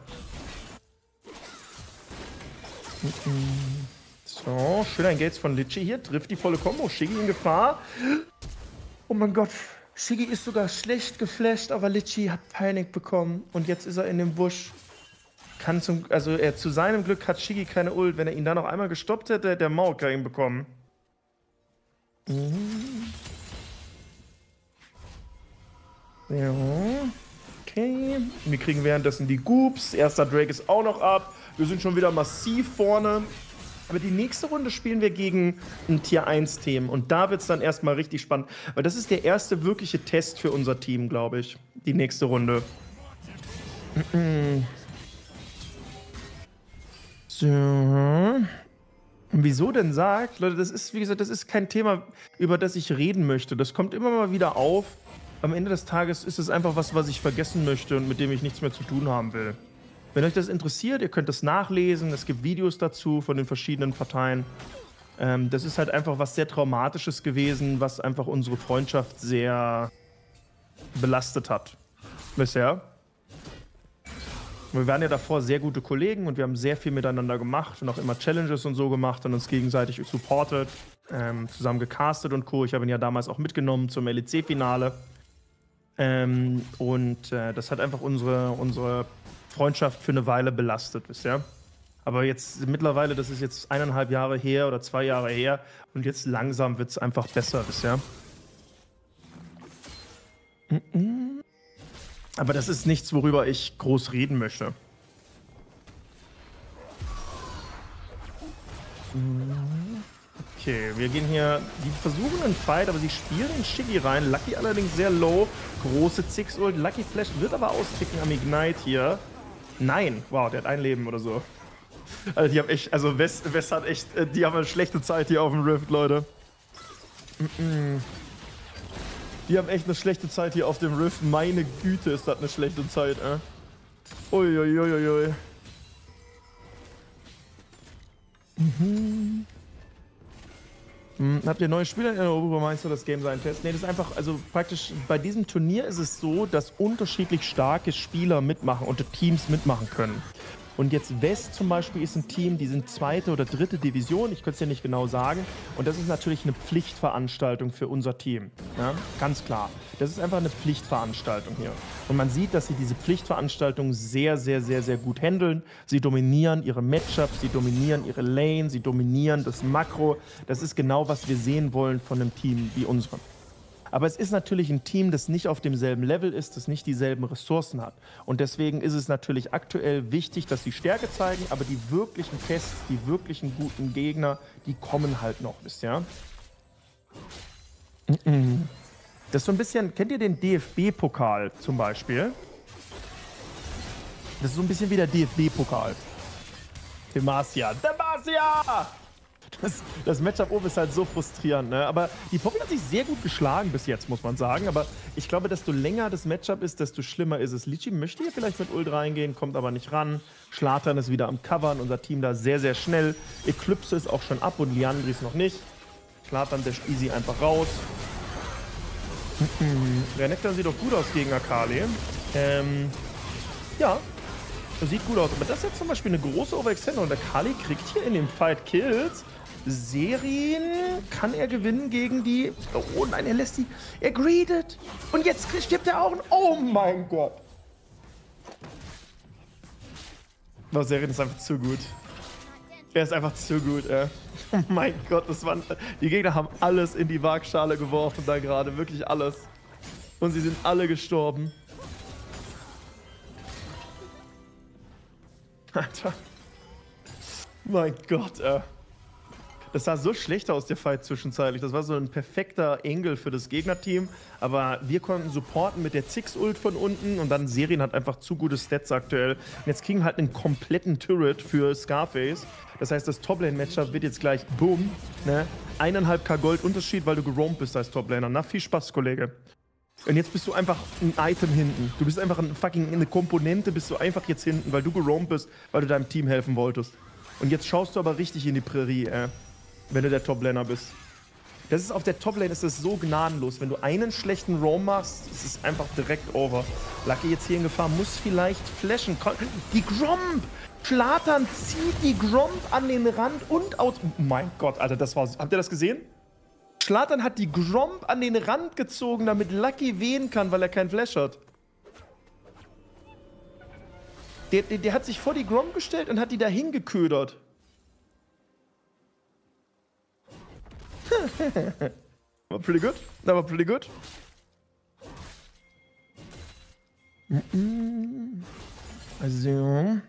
So, schöner Engage von Litchi hier, trifft die volle Combo. Shiggy in Gefahr. Oh mein Gott, Shiggy ist sogar schlecht geflasht, aber Litchi hat Panik bekommen und jetzt ist er in dem Busch. Kann zum, also er, zu seinem Glück hat Shiggy keine Ult. Wenn er ihn da noch einmal gestoppt hätte, hätte der Maokai ihn bekommen. Mhm. Ja. Okay. Wir kriegen währenddessen die Goops. Erster Drake ist auch noch ab. Wir sind schon wieder massiv vorne. Aber die nächste Runde spielen wir gegen ein Tier eins Team. Und da wird es dann erstmal richtig spannend. Weil das ist der erste wirkliche Test für unser Team, glaube ich. Die nächste Runde. Mhm. So. Und wieso denn sagt, Leute, das ist, wie gesagt, das ist kein Thema, über das ich reden möchte. Das kommt immer mal wieder auf. Am Ende des Tages ist es einfach was, was ich vergessen möchte und mit dem ich nichts mehr zu tun haben will. Wenn euch das interessiert, ihr könnt das nachlesen. Es gibt Videos dazu von den verschiedenen Parteien. Ähm, das ist halt einfach was sehr Traumatisches gewesen, was einfach unsere Freundschaft sehr belastet hat. Bisher. Wir waren ja davor sehr gute Kollegen und wir haben sehr viel miteinander gemacht und auch immer Challenges und so gemacht und uns gegenseitig supportet, ähm, zusammen gecastet und Co. Ich habe ihn ja damals auch mitgenommen zum L E C-Finale. Ähm, und äh, das hat einfach unsere, unsere Freundschaft für eine Weile belastet, wisst ihr? Aber jetzt mittlerweile, das ist jetzt eineinhalb Jahre her oder zwei Jahre her und jetzt langsam wird es einfach besser, wisst ihr? Mm-mm. Aber das ist nichts, worüber ich groß reden möchte. Okay, wir gehen hier, die versuchen einen Fight, aber sie spielen den Shiggy rein. Lucky allerdings sehr low. Große Zix-Ult. Lucky Flash wird aber austicken am Ignite hier. Nein, wow, der hat ein Leben oder so. Also die haben echt, also West, West hat echt, die haben eine schlechte Zeit hier auf dem Rift, Leute. Mm-mm. Die haben echt eine schlechte Zeit hier auf dem Rift. Meine Güte, ist das eine schlechte Zeit, äh. Uiuiuiui. Mhm. Hm, habt ihr neue Spieler in der Oberliga? Meinst du, das Game sein Test? Nee, das ist einfach, also praktisch, bei diesem Turnier ist es so, dass unterschiedlich starke Spieler mitmachen und Teams mitmachen können. Und jetzt West zum Beispiel ist ein Team, die sind zweite oder dritte Division, ich könnte es ja nicht genau sagen. Und das ist natürlich eine Pflichtveranstaltung für unser Team, ja? Ganz klar. Das ist einfach eine Pflichtveranstaltung hier. Und man sieht, dass sie diese Pflichtveranstaltung sehr, sehr, sehr, sehr gut handeln. Sie dominieren ihre Matchups, sie dominieren ihre Lane, sie dominieren das Makro. Das ist genau, was wir sehen wollen von einem Team wie unserem. Aber es ist natürlich ein Team, das nicht auf demselben Level ist, das nicht dieselben Ressourcen hat. Und deswegen ist es natürlich aktuell wichtig, dass sie Stärke zeigen, aber die wirklichen Tests, die wirklichen guten Gegner, die kommen halt noch, wisst ihr? Das ist so ein bisschen, kennt ihr den D F B-Pokal zum Beispiel? Das ist so ein bisschen wie der D F B-Pokal. Demacia, Demacia! Das, das Matchup oben ist halt so frustrierend, ne? Aber die Poppy hat sich sehr gut geschlagen bis jetzt, muss man sagen. Aber ich glaube, desto länger das Matchup ist, desto schlimmer ist es. Litchi möchte hier vielleicht mit Ult reingehen, kommt aber nicht ran. Schlatan ist wieder am Covern, unser Team da sehr, sehr schnell. Eclipse ist auch schon ab und Liandris noch nicht. Schlatan dasht easy einfach raus. Der Nektar sieht doch gut aus gegen Akali. Ähm, ja, das sieht gut aus. Aber das ist jetzt zum Beispiel eine große Overextendung. Und der Kali kriegt hier in dem Fight Kills. Serien kann er gewinnen gegen die... Oh nein, er lässt die... Er greedet. Und jetzt stirbt er auch. Oh mein Gott. Oh, Serien ist einfach zu gut. Er ist einfach zu gut, ey. Oh mein Gott, das waren... Die Gegner haben alles in die Waagschale geworfen da gerade. Wirklich alles. Und sie sind alle gestorben. Alter. Mein Gott, ey. Das sah so schlecht aus, der Fight zwischenzeitlich. Das war so ein perfekter Angle für das Gegnerteam. Aber wir konnten supporten mit der Zix-Ult von unten. Und dann Serien hat einfach zu gute Stats aktuell. Und jetzt kriegen wir halt einen kompletten Turret für Scarface. Das heißt, das Toplane-Matchup wird jetzt gleich boom. Ne? Eineinhalb K Gold Unterschied, weil du geroamt bist als Toplaner. Na, viel Spaß, Kollege. Und jetzt bist du einfach ein Item hinten. Du bist einfach ein fucking eine Komponente, bist du einfach jetzt hinten, weil du geroamt bist, weil du deinem Team helfen wolltest. Und jetzt schaust du aber richtig in die Prärie, äh, wenn du der Toplaner bist. Das ist auf der Toplane ist das so gnadenlos. Wenn du einen schlechten Roam machst, ist es einfach direkt over. Lucky jetzt hier in Gefahr, muss vielleicht flashen. Die Gromp! Schlatan zieht die Gromp an den Rand und aus... Oh mein Gott, Alter, das war... Habt ihr das gesehen? Schlatan hat die Gromp an den Rand gezogen, damit Lucky wehen kann, weil er keinen Flash hat. Der, der, der hat sich vor die Gromp gestellt und hat die dahin geködert. War pretty good. Das war pretty good. Also.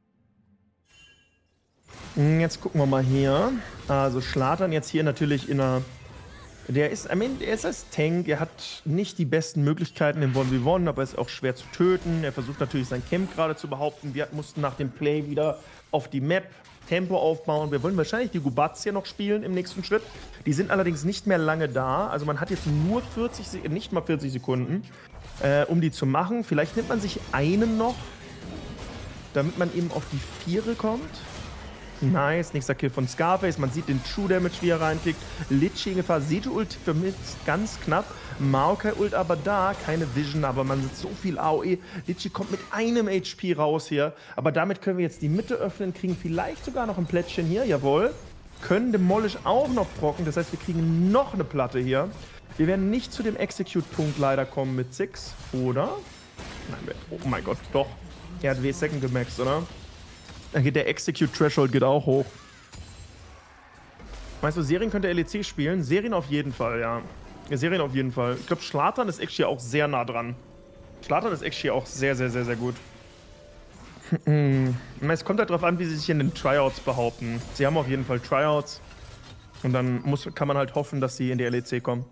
Jetzt gucken wir mal hier. Also Schlatan jetzt hier natürlich in einer... Der ist, I mean, er ist als Tank, er hat nicht die besten Möglichkeiten im eins gegen eins, aber er ist auch schwer zu töten. Er versucht natürlich sein Camp gerade zu behaupten. Wir mussten nach dem Play wieder auf die Map Tempo aufbauen. Wir wollen wahrscheinlich die Gubats hier noch spielen im nächsten Schritt. Die sind allerdings nicht mehr lange da. Also man hat jetzt nur vierzig, nicht mal vierzig Sekunden, äh, um die zu machen. Vielleicht nimmt man sich einen noch, damit man eben auf die Viere kommt. Nice, nächster Kill von Scarface. Man sieht den True Damage, wie er reinkickt. Litchi in Gefahr. Seju-Ult vermisst ganz knapp. Maokai-Ult aber da. Keine Vision, aber man sieht so viel A O E. Litchi kommt mit einem H P raus hier. Aber damit können wir jetzt die Mitte öffnen, kriegen vielleicht sogar noch ein Plättchen hier. Jawohl. Können Demolish auch noch brocken. Das heißt, wir kriegen noch eine Platte hier. Wir werden nicht zu dem Execute-Punkt leider kommen mit Six. Oder? Nein, oh mein Gott, doch. Er hat W-Second gemaxt, oder? Dann geht der Execute-Threshold geht auch hoch. Meinst du, Serien könnte L E C spielen? Serien auf jeden Fall, ja. ja Serien auf jeden Fall. Ich glaube, Schlatan ist actually auch sehr nah dran. Schlatan ist actually auch sehr, sehr, sehr, sehr gut. Es kommt halt darauf an, wie sie sich in den Tryouts behaupten. Sie haben auf jeden Fall Tryouts. Und dann muss, kann man halt hoffen, dass sie in die L E C kommen.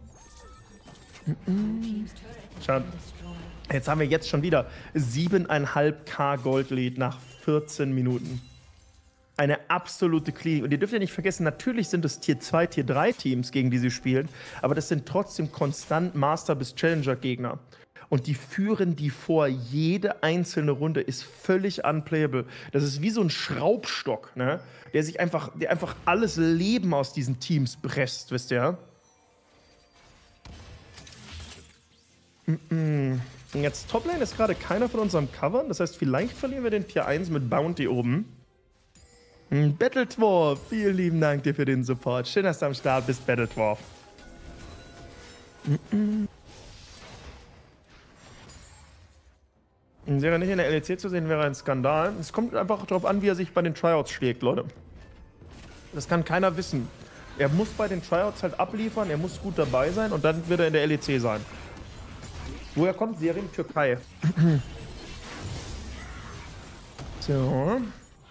Schade. Jetzt haben wir jetzt schon wieder siebeneinhalb K Gold-Lead nach vierzehn Minuten. Eine absolute Clean. Und ihr dürft ja nicht vergessen, natürlich sind es Tier zwei, Tier drei Teams, gegen die sie spielen, aber das sind trotzdem konstant Master- bis Challenger-Gegner. Und die führen die vor. Jede einzelne Runde ist völlig unplayable. Das ist wie so ein Schraubstock, ne? Der sich einfach, der einfach alles Leben aus diesen Teams presst, wisst ihr? Mm-mm. Und jetzt Toplane ist gerade keiner von uns am Covern. Das heißt, vielleicht verlieren wir den Tier eins mit Bounty oben. Battledwarf, vielen lieben Dank dir für den Support. Schön, dass du am Start bist, Battledwarf. Wäre nicht in der L E C zu sehen, wäre ein Skandal. Es kommt einfach darauf an, wie er sich bei den Tryouts schlägt, Leute. Das kann keiner wissen. Er muss bei den Tryouts halt abliefern, er muss gut dabei sein und dann wird er in der L E C sein. Woher kommt Serien? Türkei. So.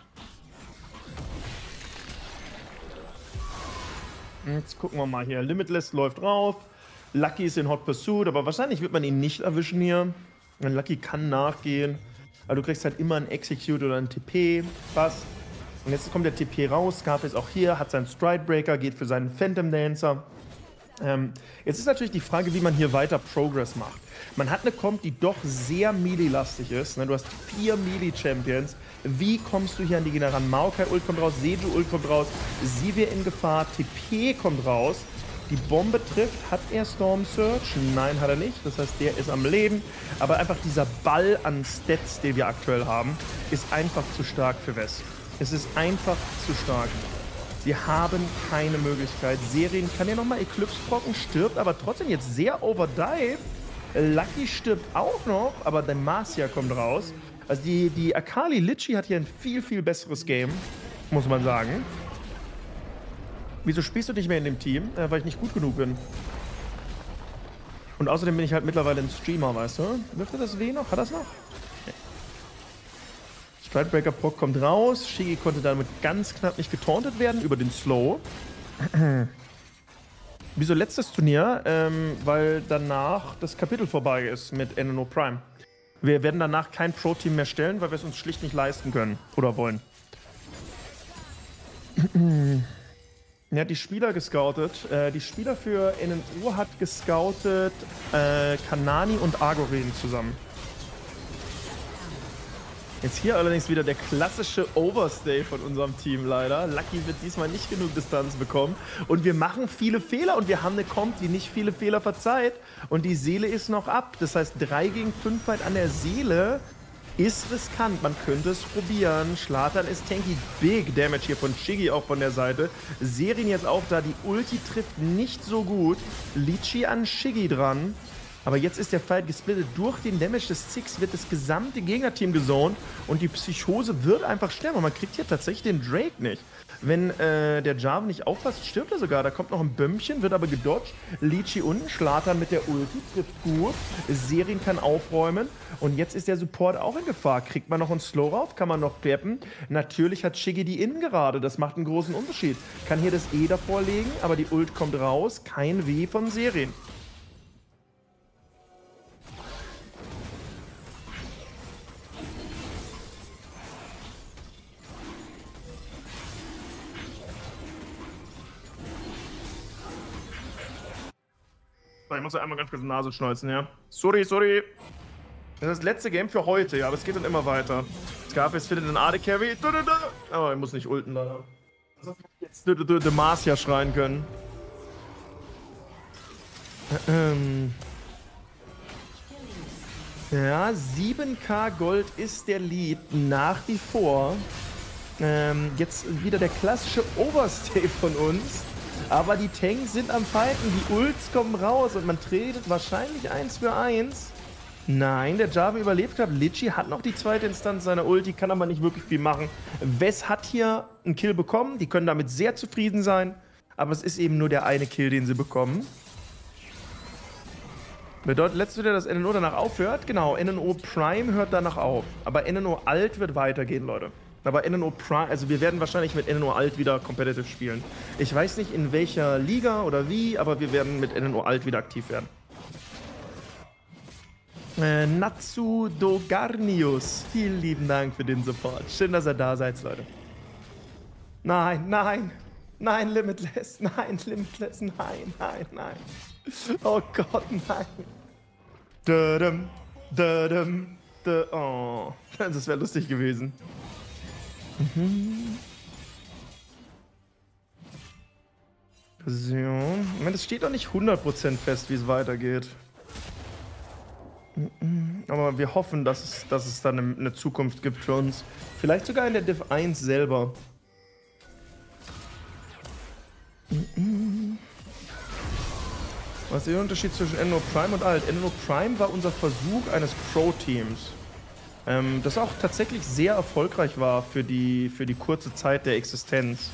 Jetzt gucken wir mal hier. Limitless läuft rauf. Lucky ist in Hot Pursuit, aber wahrscheinlich wird man ihn nicht erwischen hier. Lucky kann nachgehen. Aber du kriegst halt immer ein Execute oder ein T P. Passt. Und jetzt kommt der T P raus. Scarf ist auch hier, hat seinen Stridebreaker, geht für seinen Phantom Dancer. Ähm, jetzt ist natürlich die Frage, wie man hier weiter Progress macht. Man hat eine Comp, die doch sehr Melee-lastig ist. Ne? Du hast vier Melee-Champions. Wie kommst du hier an die Gegner ran? Maokai-Ult kommt raus, Seju-Ult kommt raus, Sivir in Gefahr, T P kommt raus. Die Bombe trifft. Hat er Storm Surge? Nein, hat er nicht. Das heißt, der ist am Leben. Aber einfach dieser Ball an Stats, den wir aktuell haben, ist einfach zu stark für West. Es ist einfach zu stark. Sie haben keine Möglichkeit. Serien kann ja nochmal Eclipse procken, stirbt aber trotzdem jetzt sehr overdrive. Lucky stirbt auch noch, aber der Marcia kommt raus. Also die, die Akali Litchi hat hier ein viel, viel besseres Game, muss man sagen. Wieso spielst du nicht mehr in dem Team? Äh, weil ich nicht gut genug bin. Und außerdem bin ich halt mittlerweile ein Streamer, weißt du? Wirft er das W noch? Hat er das noch? Okay. Stridebreaker Proc kommt raus. Shigi konnte damit ganz knapp nicht getauntet werden über den Slow. Wieso letztes Turnier? Ähm, weil danach das Kapitel vorbei ist mit N N O Prime. Wir werden danach kein Pro-Team mehr stellen, weil wir es uns schlicht nicht leisten können oder wollen. Er hat die Spieler gescoutet. Äh, die Spieler für N N O hat gescoutet äh, Kanani und Argorin zusammen. Jetzt hier allerdings wieder der klassische Overstay von unserem Team leider. Lucky wird diesmal nicht genug Distanz bekommen. Und wir machen viele Fehler und wir haben eine Comp, die nicht viele Fehler verzeiht. Und die Seele ist noch ab. Das heißt, drei gegen fünf halt an der Seele ist riskant. Man könnte es probieren. Schlatan ist tanky. Big Damage hier von Shigi auch von der Seite. Serien jetzt auch da. Die Ulti trifft nicht so gut. Litchi an Shigi dran. Aber jetzt ist der Fight gesplittet. Durch den Damage des Six wird das gesamte Gegnerteam gezoned und die Psychose wird einfach sterben. Und man kriegt hier tatsächlich den Drake nicht. Wenn äh, der Jarvan nicht aufpasst, stirbt er sogar. Da kommt noch ein Bömmchen, wird aber gedodged. Litchi unten, Schlatan mit der Ulti, trifft gut. Serien kann aufräumen. Und jetzt ist der Support auch in Gefahr. Kriegt man noch einen Slow rauf? Kann man noch klappen? Natürlich hat Shigi die Innen gerade. Das macht einen großen Unterschied. Kann hier das E davor legen, aber die Ult kommt raus. Kein W von Serien. Ich muss ja einmal ganz kurz die Nase schneuzen, ja. Sorry, sorry. Das ist das letzte Game für heute, ja, aber es geht dann immer weiter. Scarface findet einen A D Carry. Aber er muss nicht ulten, leider. Jetzt The Marcia schreien können. Ähm. Ja, sieben K Gold ist der Lead nach wie vor. Ähm, jetzt wieder der klassische Overstay von uns. Aber die Tanks sind am Fighten, die Ults kommen raus und man tradet wahrscheinlich eins für eins. Nein, der Jarvan überlebt gerade. Litchi hat noch die zweite Instanz seiner Ulti, kann aber nicht wirklich viel machen. Wes hat hier einen Kill bekommen, die können damit sehr zufrieden sein. Aber es ist eben nur der eine Kill, den sie bekommen. Bedeutet letztes wieder, dass N N O danach aufhört? Genau, N N O Prime hört danach auf. Aber N N O Alt wird weitergehen, Leute. Aber N N O Prime, also wir werden wahrscheinlich mit N N O Alt wieder competitive spielen. Ich weiß nicht in welcher Liga oder wie, aber wir werden mit N N O Alt wieder aktiv werden. Äh, Natsu Dogarnius, vielen lieben Dank für den Support. Schön, dass ihr da seid, Leute. Nein, nein, nein, Limitless, nein, Limitless, nein, nein, nein. Oh Gott, nein. Dödem, dödem, dö, oh, das wäre lustig gewesen. Mhm. So. Ich meine, es steht doch nicht hundert Prozent fest, wie es weitergeht. Aber wir hoffen, dass es, dass es dann eine, eine Zukunft gibt für uns. Vielleicht sogar in der Div eins selber. Was ist der Unterschied zwischen Endo Prime und Alt? Endo Prime war unser Versuch eines Pro-Teams, ähm, das auch tatsächlich sehr erfolgreich war für die, für die kurze Zeit der Existenz.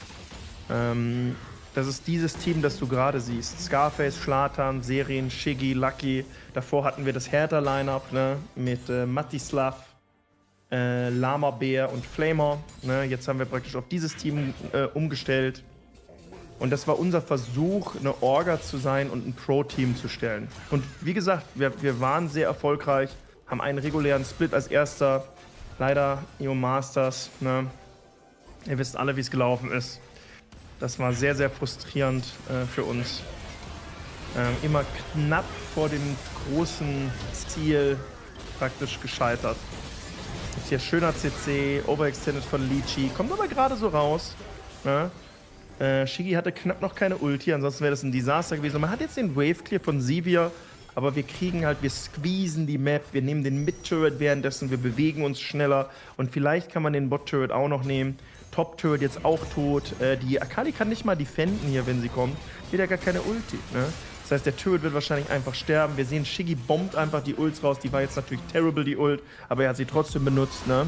Ähm, das ist dieses Team, das du gerade siehst. Scarface, Schlatan, Serien, Shiggy, Lucky. Davor hatten wir das Hertha-Line-Up, ne? Mit äh, Matislav, äh, Lama Bear und Flamer. Ne? Jetzt haben wir praktisch auf dieses Team äh, umgestellt. Und das war unser Versuch, eine Orga zu sein und ein Pro-Team zu stellen. Und wie gesagt, wir, wir waren sehr erfolgreich, haben einen regulären Split als erster. Leider E O Masters, ne? Ihr wisst alle, wie es gelaufen ist. Das war sehr, sehr frustrierend äh, für uns. Ähm, immer knapp vor dem großen Ziel praktisch gescheitert. Jetzt hier schöner C C, Overextended von Lychee, kommt aber gerade so raus. Ne? Äh, Shiggy hatte knapp noch keine Ulti, ansonsten wäre das ein Desaster gewesen. Man hat jetzt den Wave Clear von Sivir, aber wir kriegen halt, wir squeezen die Map, wir nehmen den Mid-Turret währenddessen, wir bewegen uns schneller und vielleicht kann man den Bot-Turret auch noch nehmen. Top-Turret jetzt auch tot. Äh, die Akali kann nicht mal defenden hier, wenn sie kommt. Die hat ja gar keine Ulti, ne? Das heißt, der Turret wird wahrscheinlich einfach sterben. Wir sehen, Shiggy bombt einfach die Ults raus. Die war jetzt natürlich terrible, die Ult, aber er hat sie trotzdem benutzt, ne?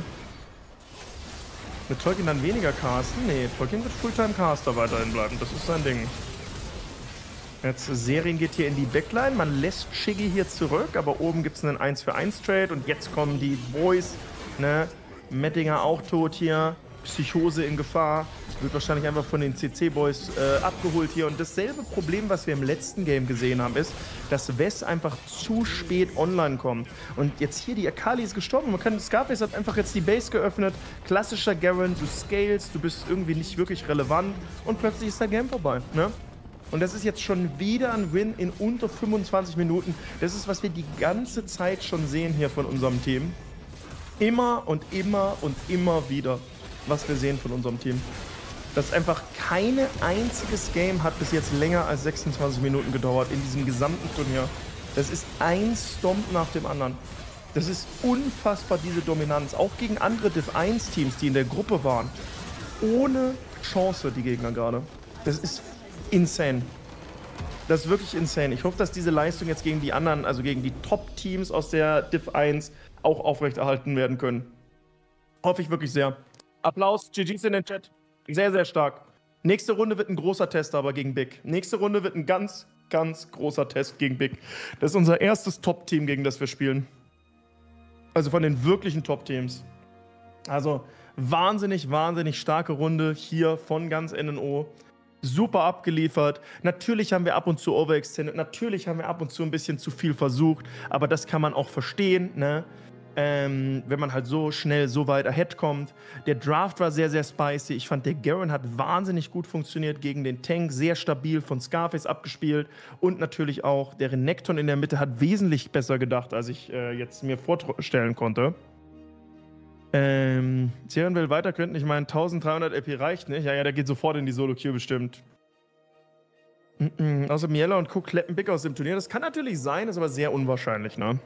Wird Tolkien dann weniger casten? Nee, Tolkien wird Fulltime-Caster weiterhin bleiben. Das ist sein Ding. Jetzt Serien geht hier in die Backline. Man lässt Shiggy hier zurück, aber oben gibt es einen eins für eins Trade und jetzt kommen die Boys, ne? Mettinger auch tot hier. Psychose in Gefahr. Wird wahrscheinlich einfach von den C C-Boys äh, abgeholt hier. Und dasselbe Problem, was wir im letzten Game gesehen haben, ist, dass Wes einfach zu spät online kommt. Und jetzt hier, die Akali ist gestorben. Man kann, Scarface hat einfach jetzt die Base geöffnet. Klassischer Garen, du scales, du bist irgendwie nicht wirklich relevant. Und plötzlich ist dein Game vorbei, ne? Und das ist jetzt schon wieder ein Win in unter fünfundzwanzig Minuten. Das ist, was wir die ganze Zeit schon sehen hier von unserem Team. Immer und immer und immer wieder, was wir sehen von unserem Team. Das einfach kein einziges Game hat bis jetzt länger als sechsundzwanzig Minuten gedauert in diesem gesamten Turnier. Das ist ein Stomp nach dem anderen. Das ist unfassbar, diese Dominanz. Auch gegen andere Div eins Teams, die in der Gruppe waren. Ohne Chance, die Gegner gerade. Das ist insane. Das ist wirklich insane. Ich hoffe, dass diese Leistung jetzt gegen die anderen, also gegen die Top-Teams aus der Div eins auch aufrechterhalten werden können. Hoffe ich wirklich sehr. Applaus, G Gs in den Chat. Sehr, sehr stark. Nächste Runde wird ein großer Test aber gegen Big. Nächste Runde wird ein ganz, ganz großer Test gegen Big. Das ist unser erstes Top-Team, gegen das wir spielen. Also von den wirklichen Top-Teams. Also wahnsinnig, wahnsinnig starke Runde hier von ganz N N O. Super abgeliefert. Natürlich haben wir ab und zu overextended. Natürlich haben wir ab und zu ein bisschen zu viel versucht. Aber das kann man auch verstehen, ne? Ähm, wenn man halt so schnell so weit ahead kommt. Der Draft war sehr, sehr spicy. Ich fand, der Garen hat wahnsinnig gut funktioniert gegen den Tank. Sehr stabil von Scarface abgespielt. Und natürlich auch der Renekton in der Mitte hat wesentlich besser gedacht, als ich äh, jetzt mir vorstellen konnte. Ähm, Zion will weiter, könnten ich meinen dreizehnhundert L P reicht nicht. Ja, ja, der geht sofort in die Solo-Queue bestimmt. Mm-mm. Außer Miela und Co. kleppen Big aus dem Turnier. Das kann natürlich sein, ist aber sehr unwahrscheinlich, ne?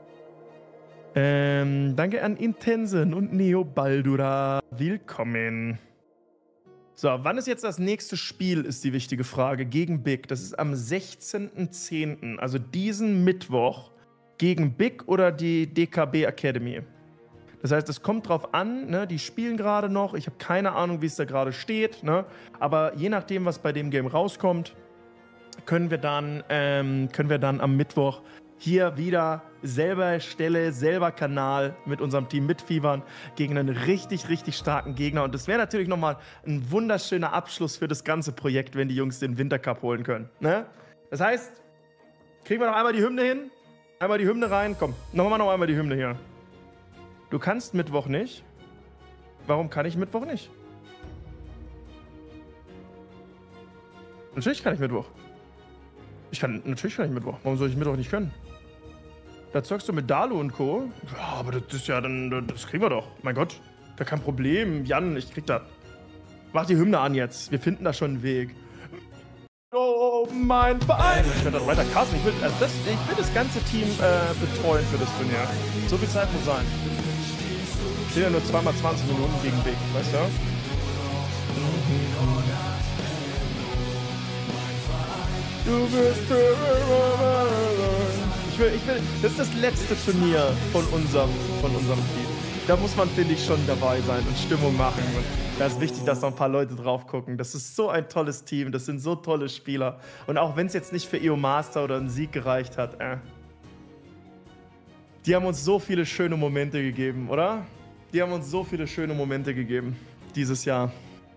Ähm, danke an Intensen und Neo Baldura. Willkommen. So, wann ist jetzt das nächste Spiel, ist die wichtige Frage. Gegen Big. Das ist am sechzehnten zehnten Also diesen Mittwoch. Gegen Big oder die D K B Academy. Das heißt, es kommt drauf an, ne? Die spielen gerade noch. Ich habe keine Ahnung, wie es da gerade steht, ne? Aber je nachdem, was bei dem Game rauskommt, können wir dann, ähm, können wir dann am Mittwoch hier wieder selber Stelle, selber Kanal mit unserem Team mitfiebern gegen einen richtig, richtig starken Gegner. Und das wäre natürlich nochmal ein wunderschöner Abschluss für das ganze Projekt, wenn die Jungs den Wintercup holen können, ne? Das heißt, kriegen wir noch einmal die Hymne hin? Einmal die Hymne rein? Komm, nochmal noch einmal die Hymne hier. Du kannst Mittwoch nicht. Warum kann ich Mittwoch nicht? Natürlich kann ich Mittwoch. Ich kann, natürlich kann ich Mittwoch. Warum soll ich Mittwoch nicht können? Da zockst du mit Dalu und Co. Ja, aber das ist ja dann, das kriegen wir doch. Mein Gott, gar kein Problem. Jan, ich krieg das. Mach die Hymne an jetzt. Wir finden da schon einen Weg. Oh, mein Verein. Ich werde das weiter casten. Ich will, also das, ich will das ganze Team äh, betreuen für das Turnier. So viel Zeit muss sein. Ich sehe ja nur zweimal zwanzig Minuten gegen Big, weißt du? Du bist ich will, ich will, das ist das letzte Turnier von unserem, von unserem Team. Da muss man, finde ich, schon dabei sein und Stimmung machen. Und da ist wichtig, dass noch ein paar Leute drauf gucken. Das ist so ein tolles Team, das sind so tolle Spieler. Und auch wenn es jetzt nicht für E O Master oder einen Sieg gereicht hat, äh, die haben uns so viele schöne Momente gegeben, oder? Die haben uns so viele schöne Momente gegeben dieses Jahr.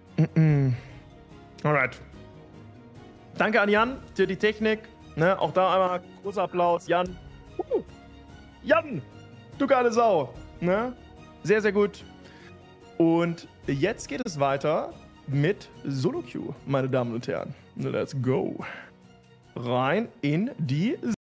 Alright. Danke an Jan für die Technik. Ne, auch da einmal großer Applaus. Jan. Uh, Jan, du geile Sau. Ne? Sehr, sehr gut. Und jetzt geht es weiter mit Solo Queue, meine Damen und Herren. Let's go. Rein in die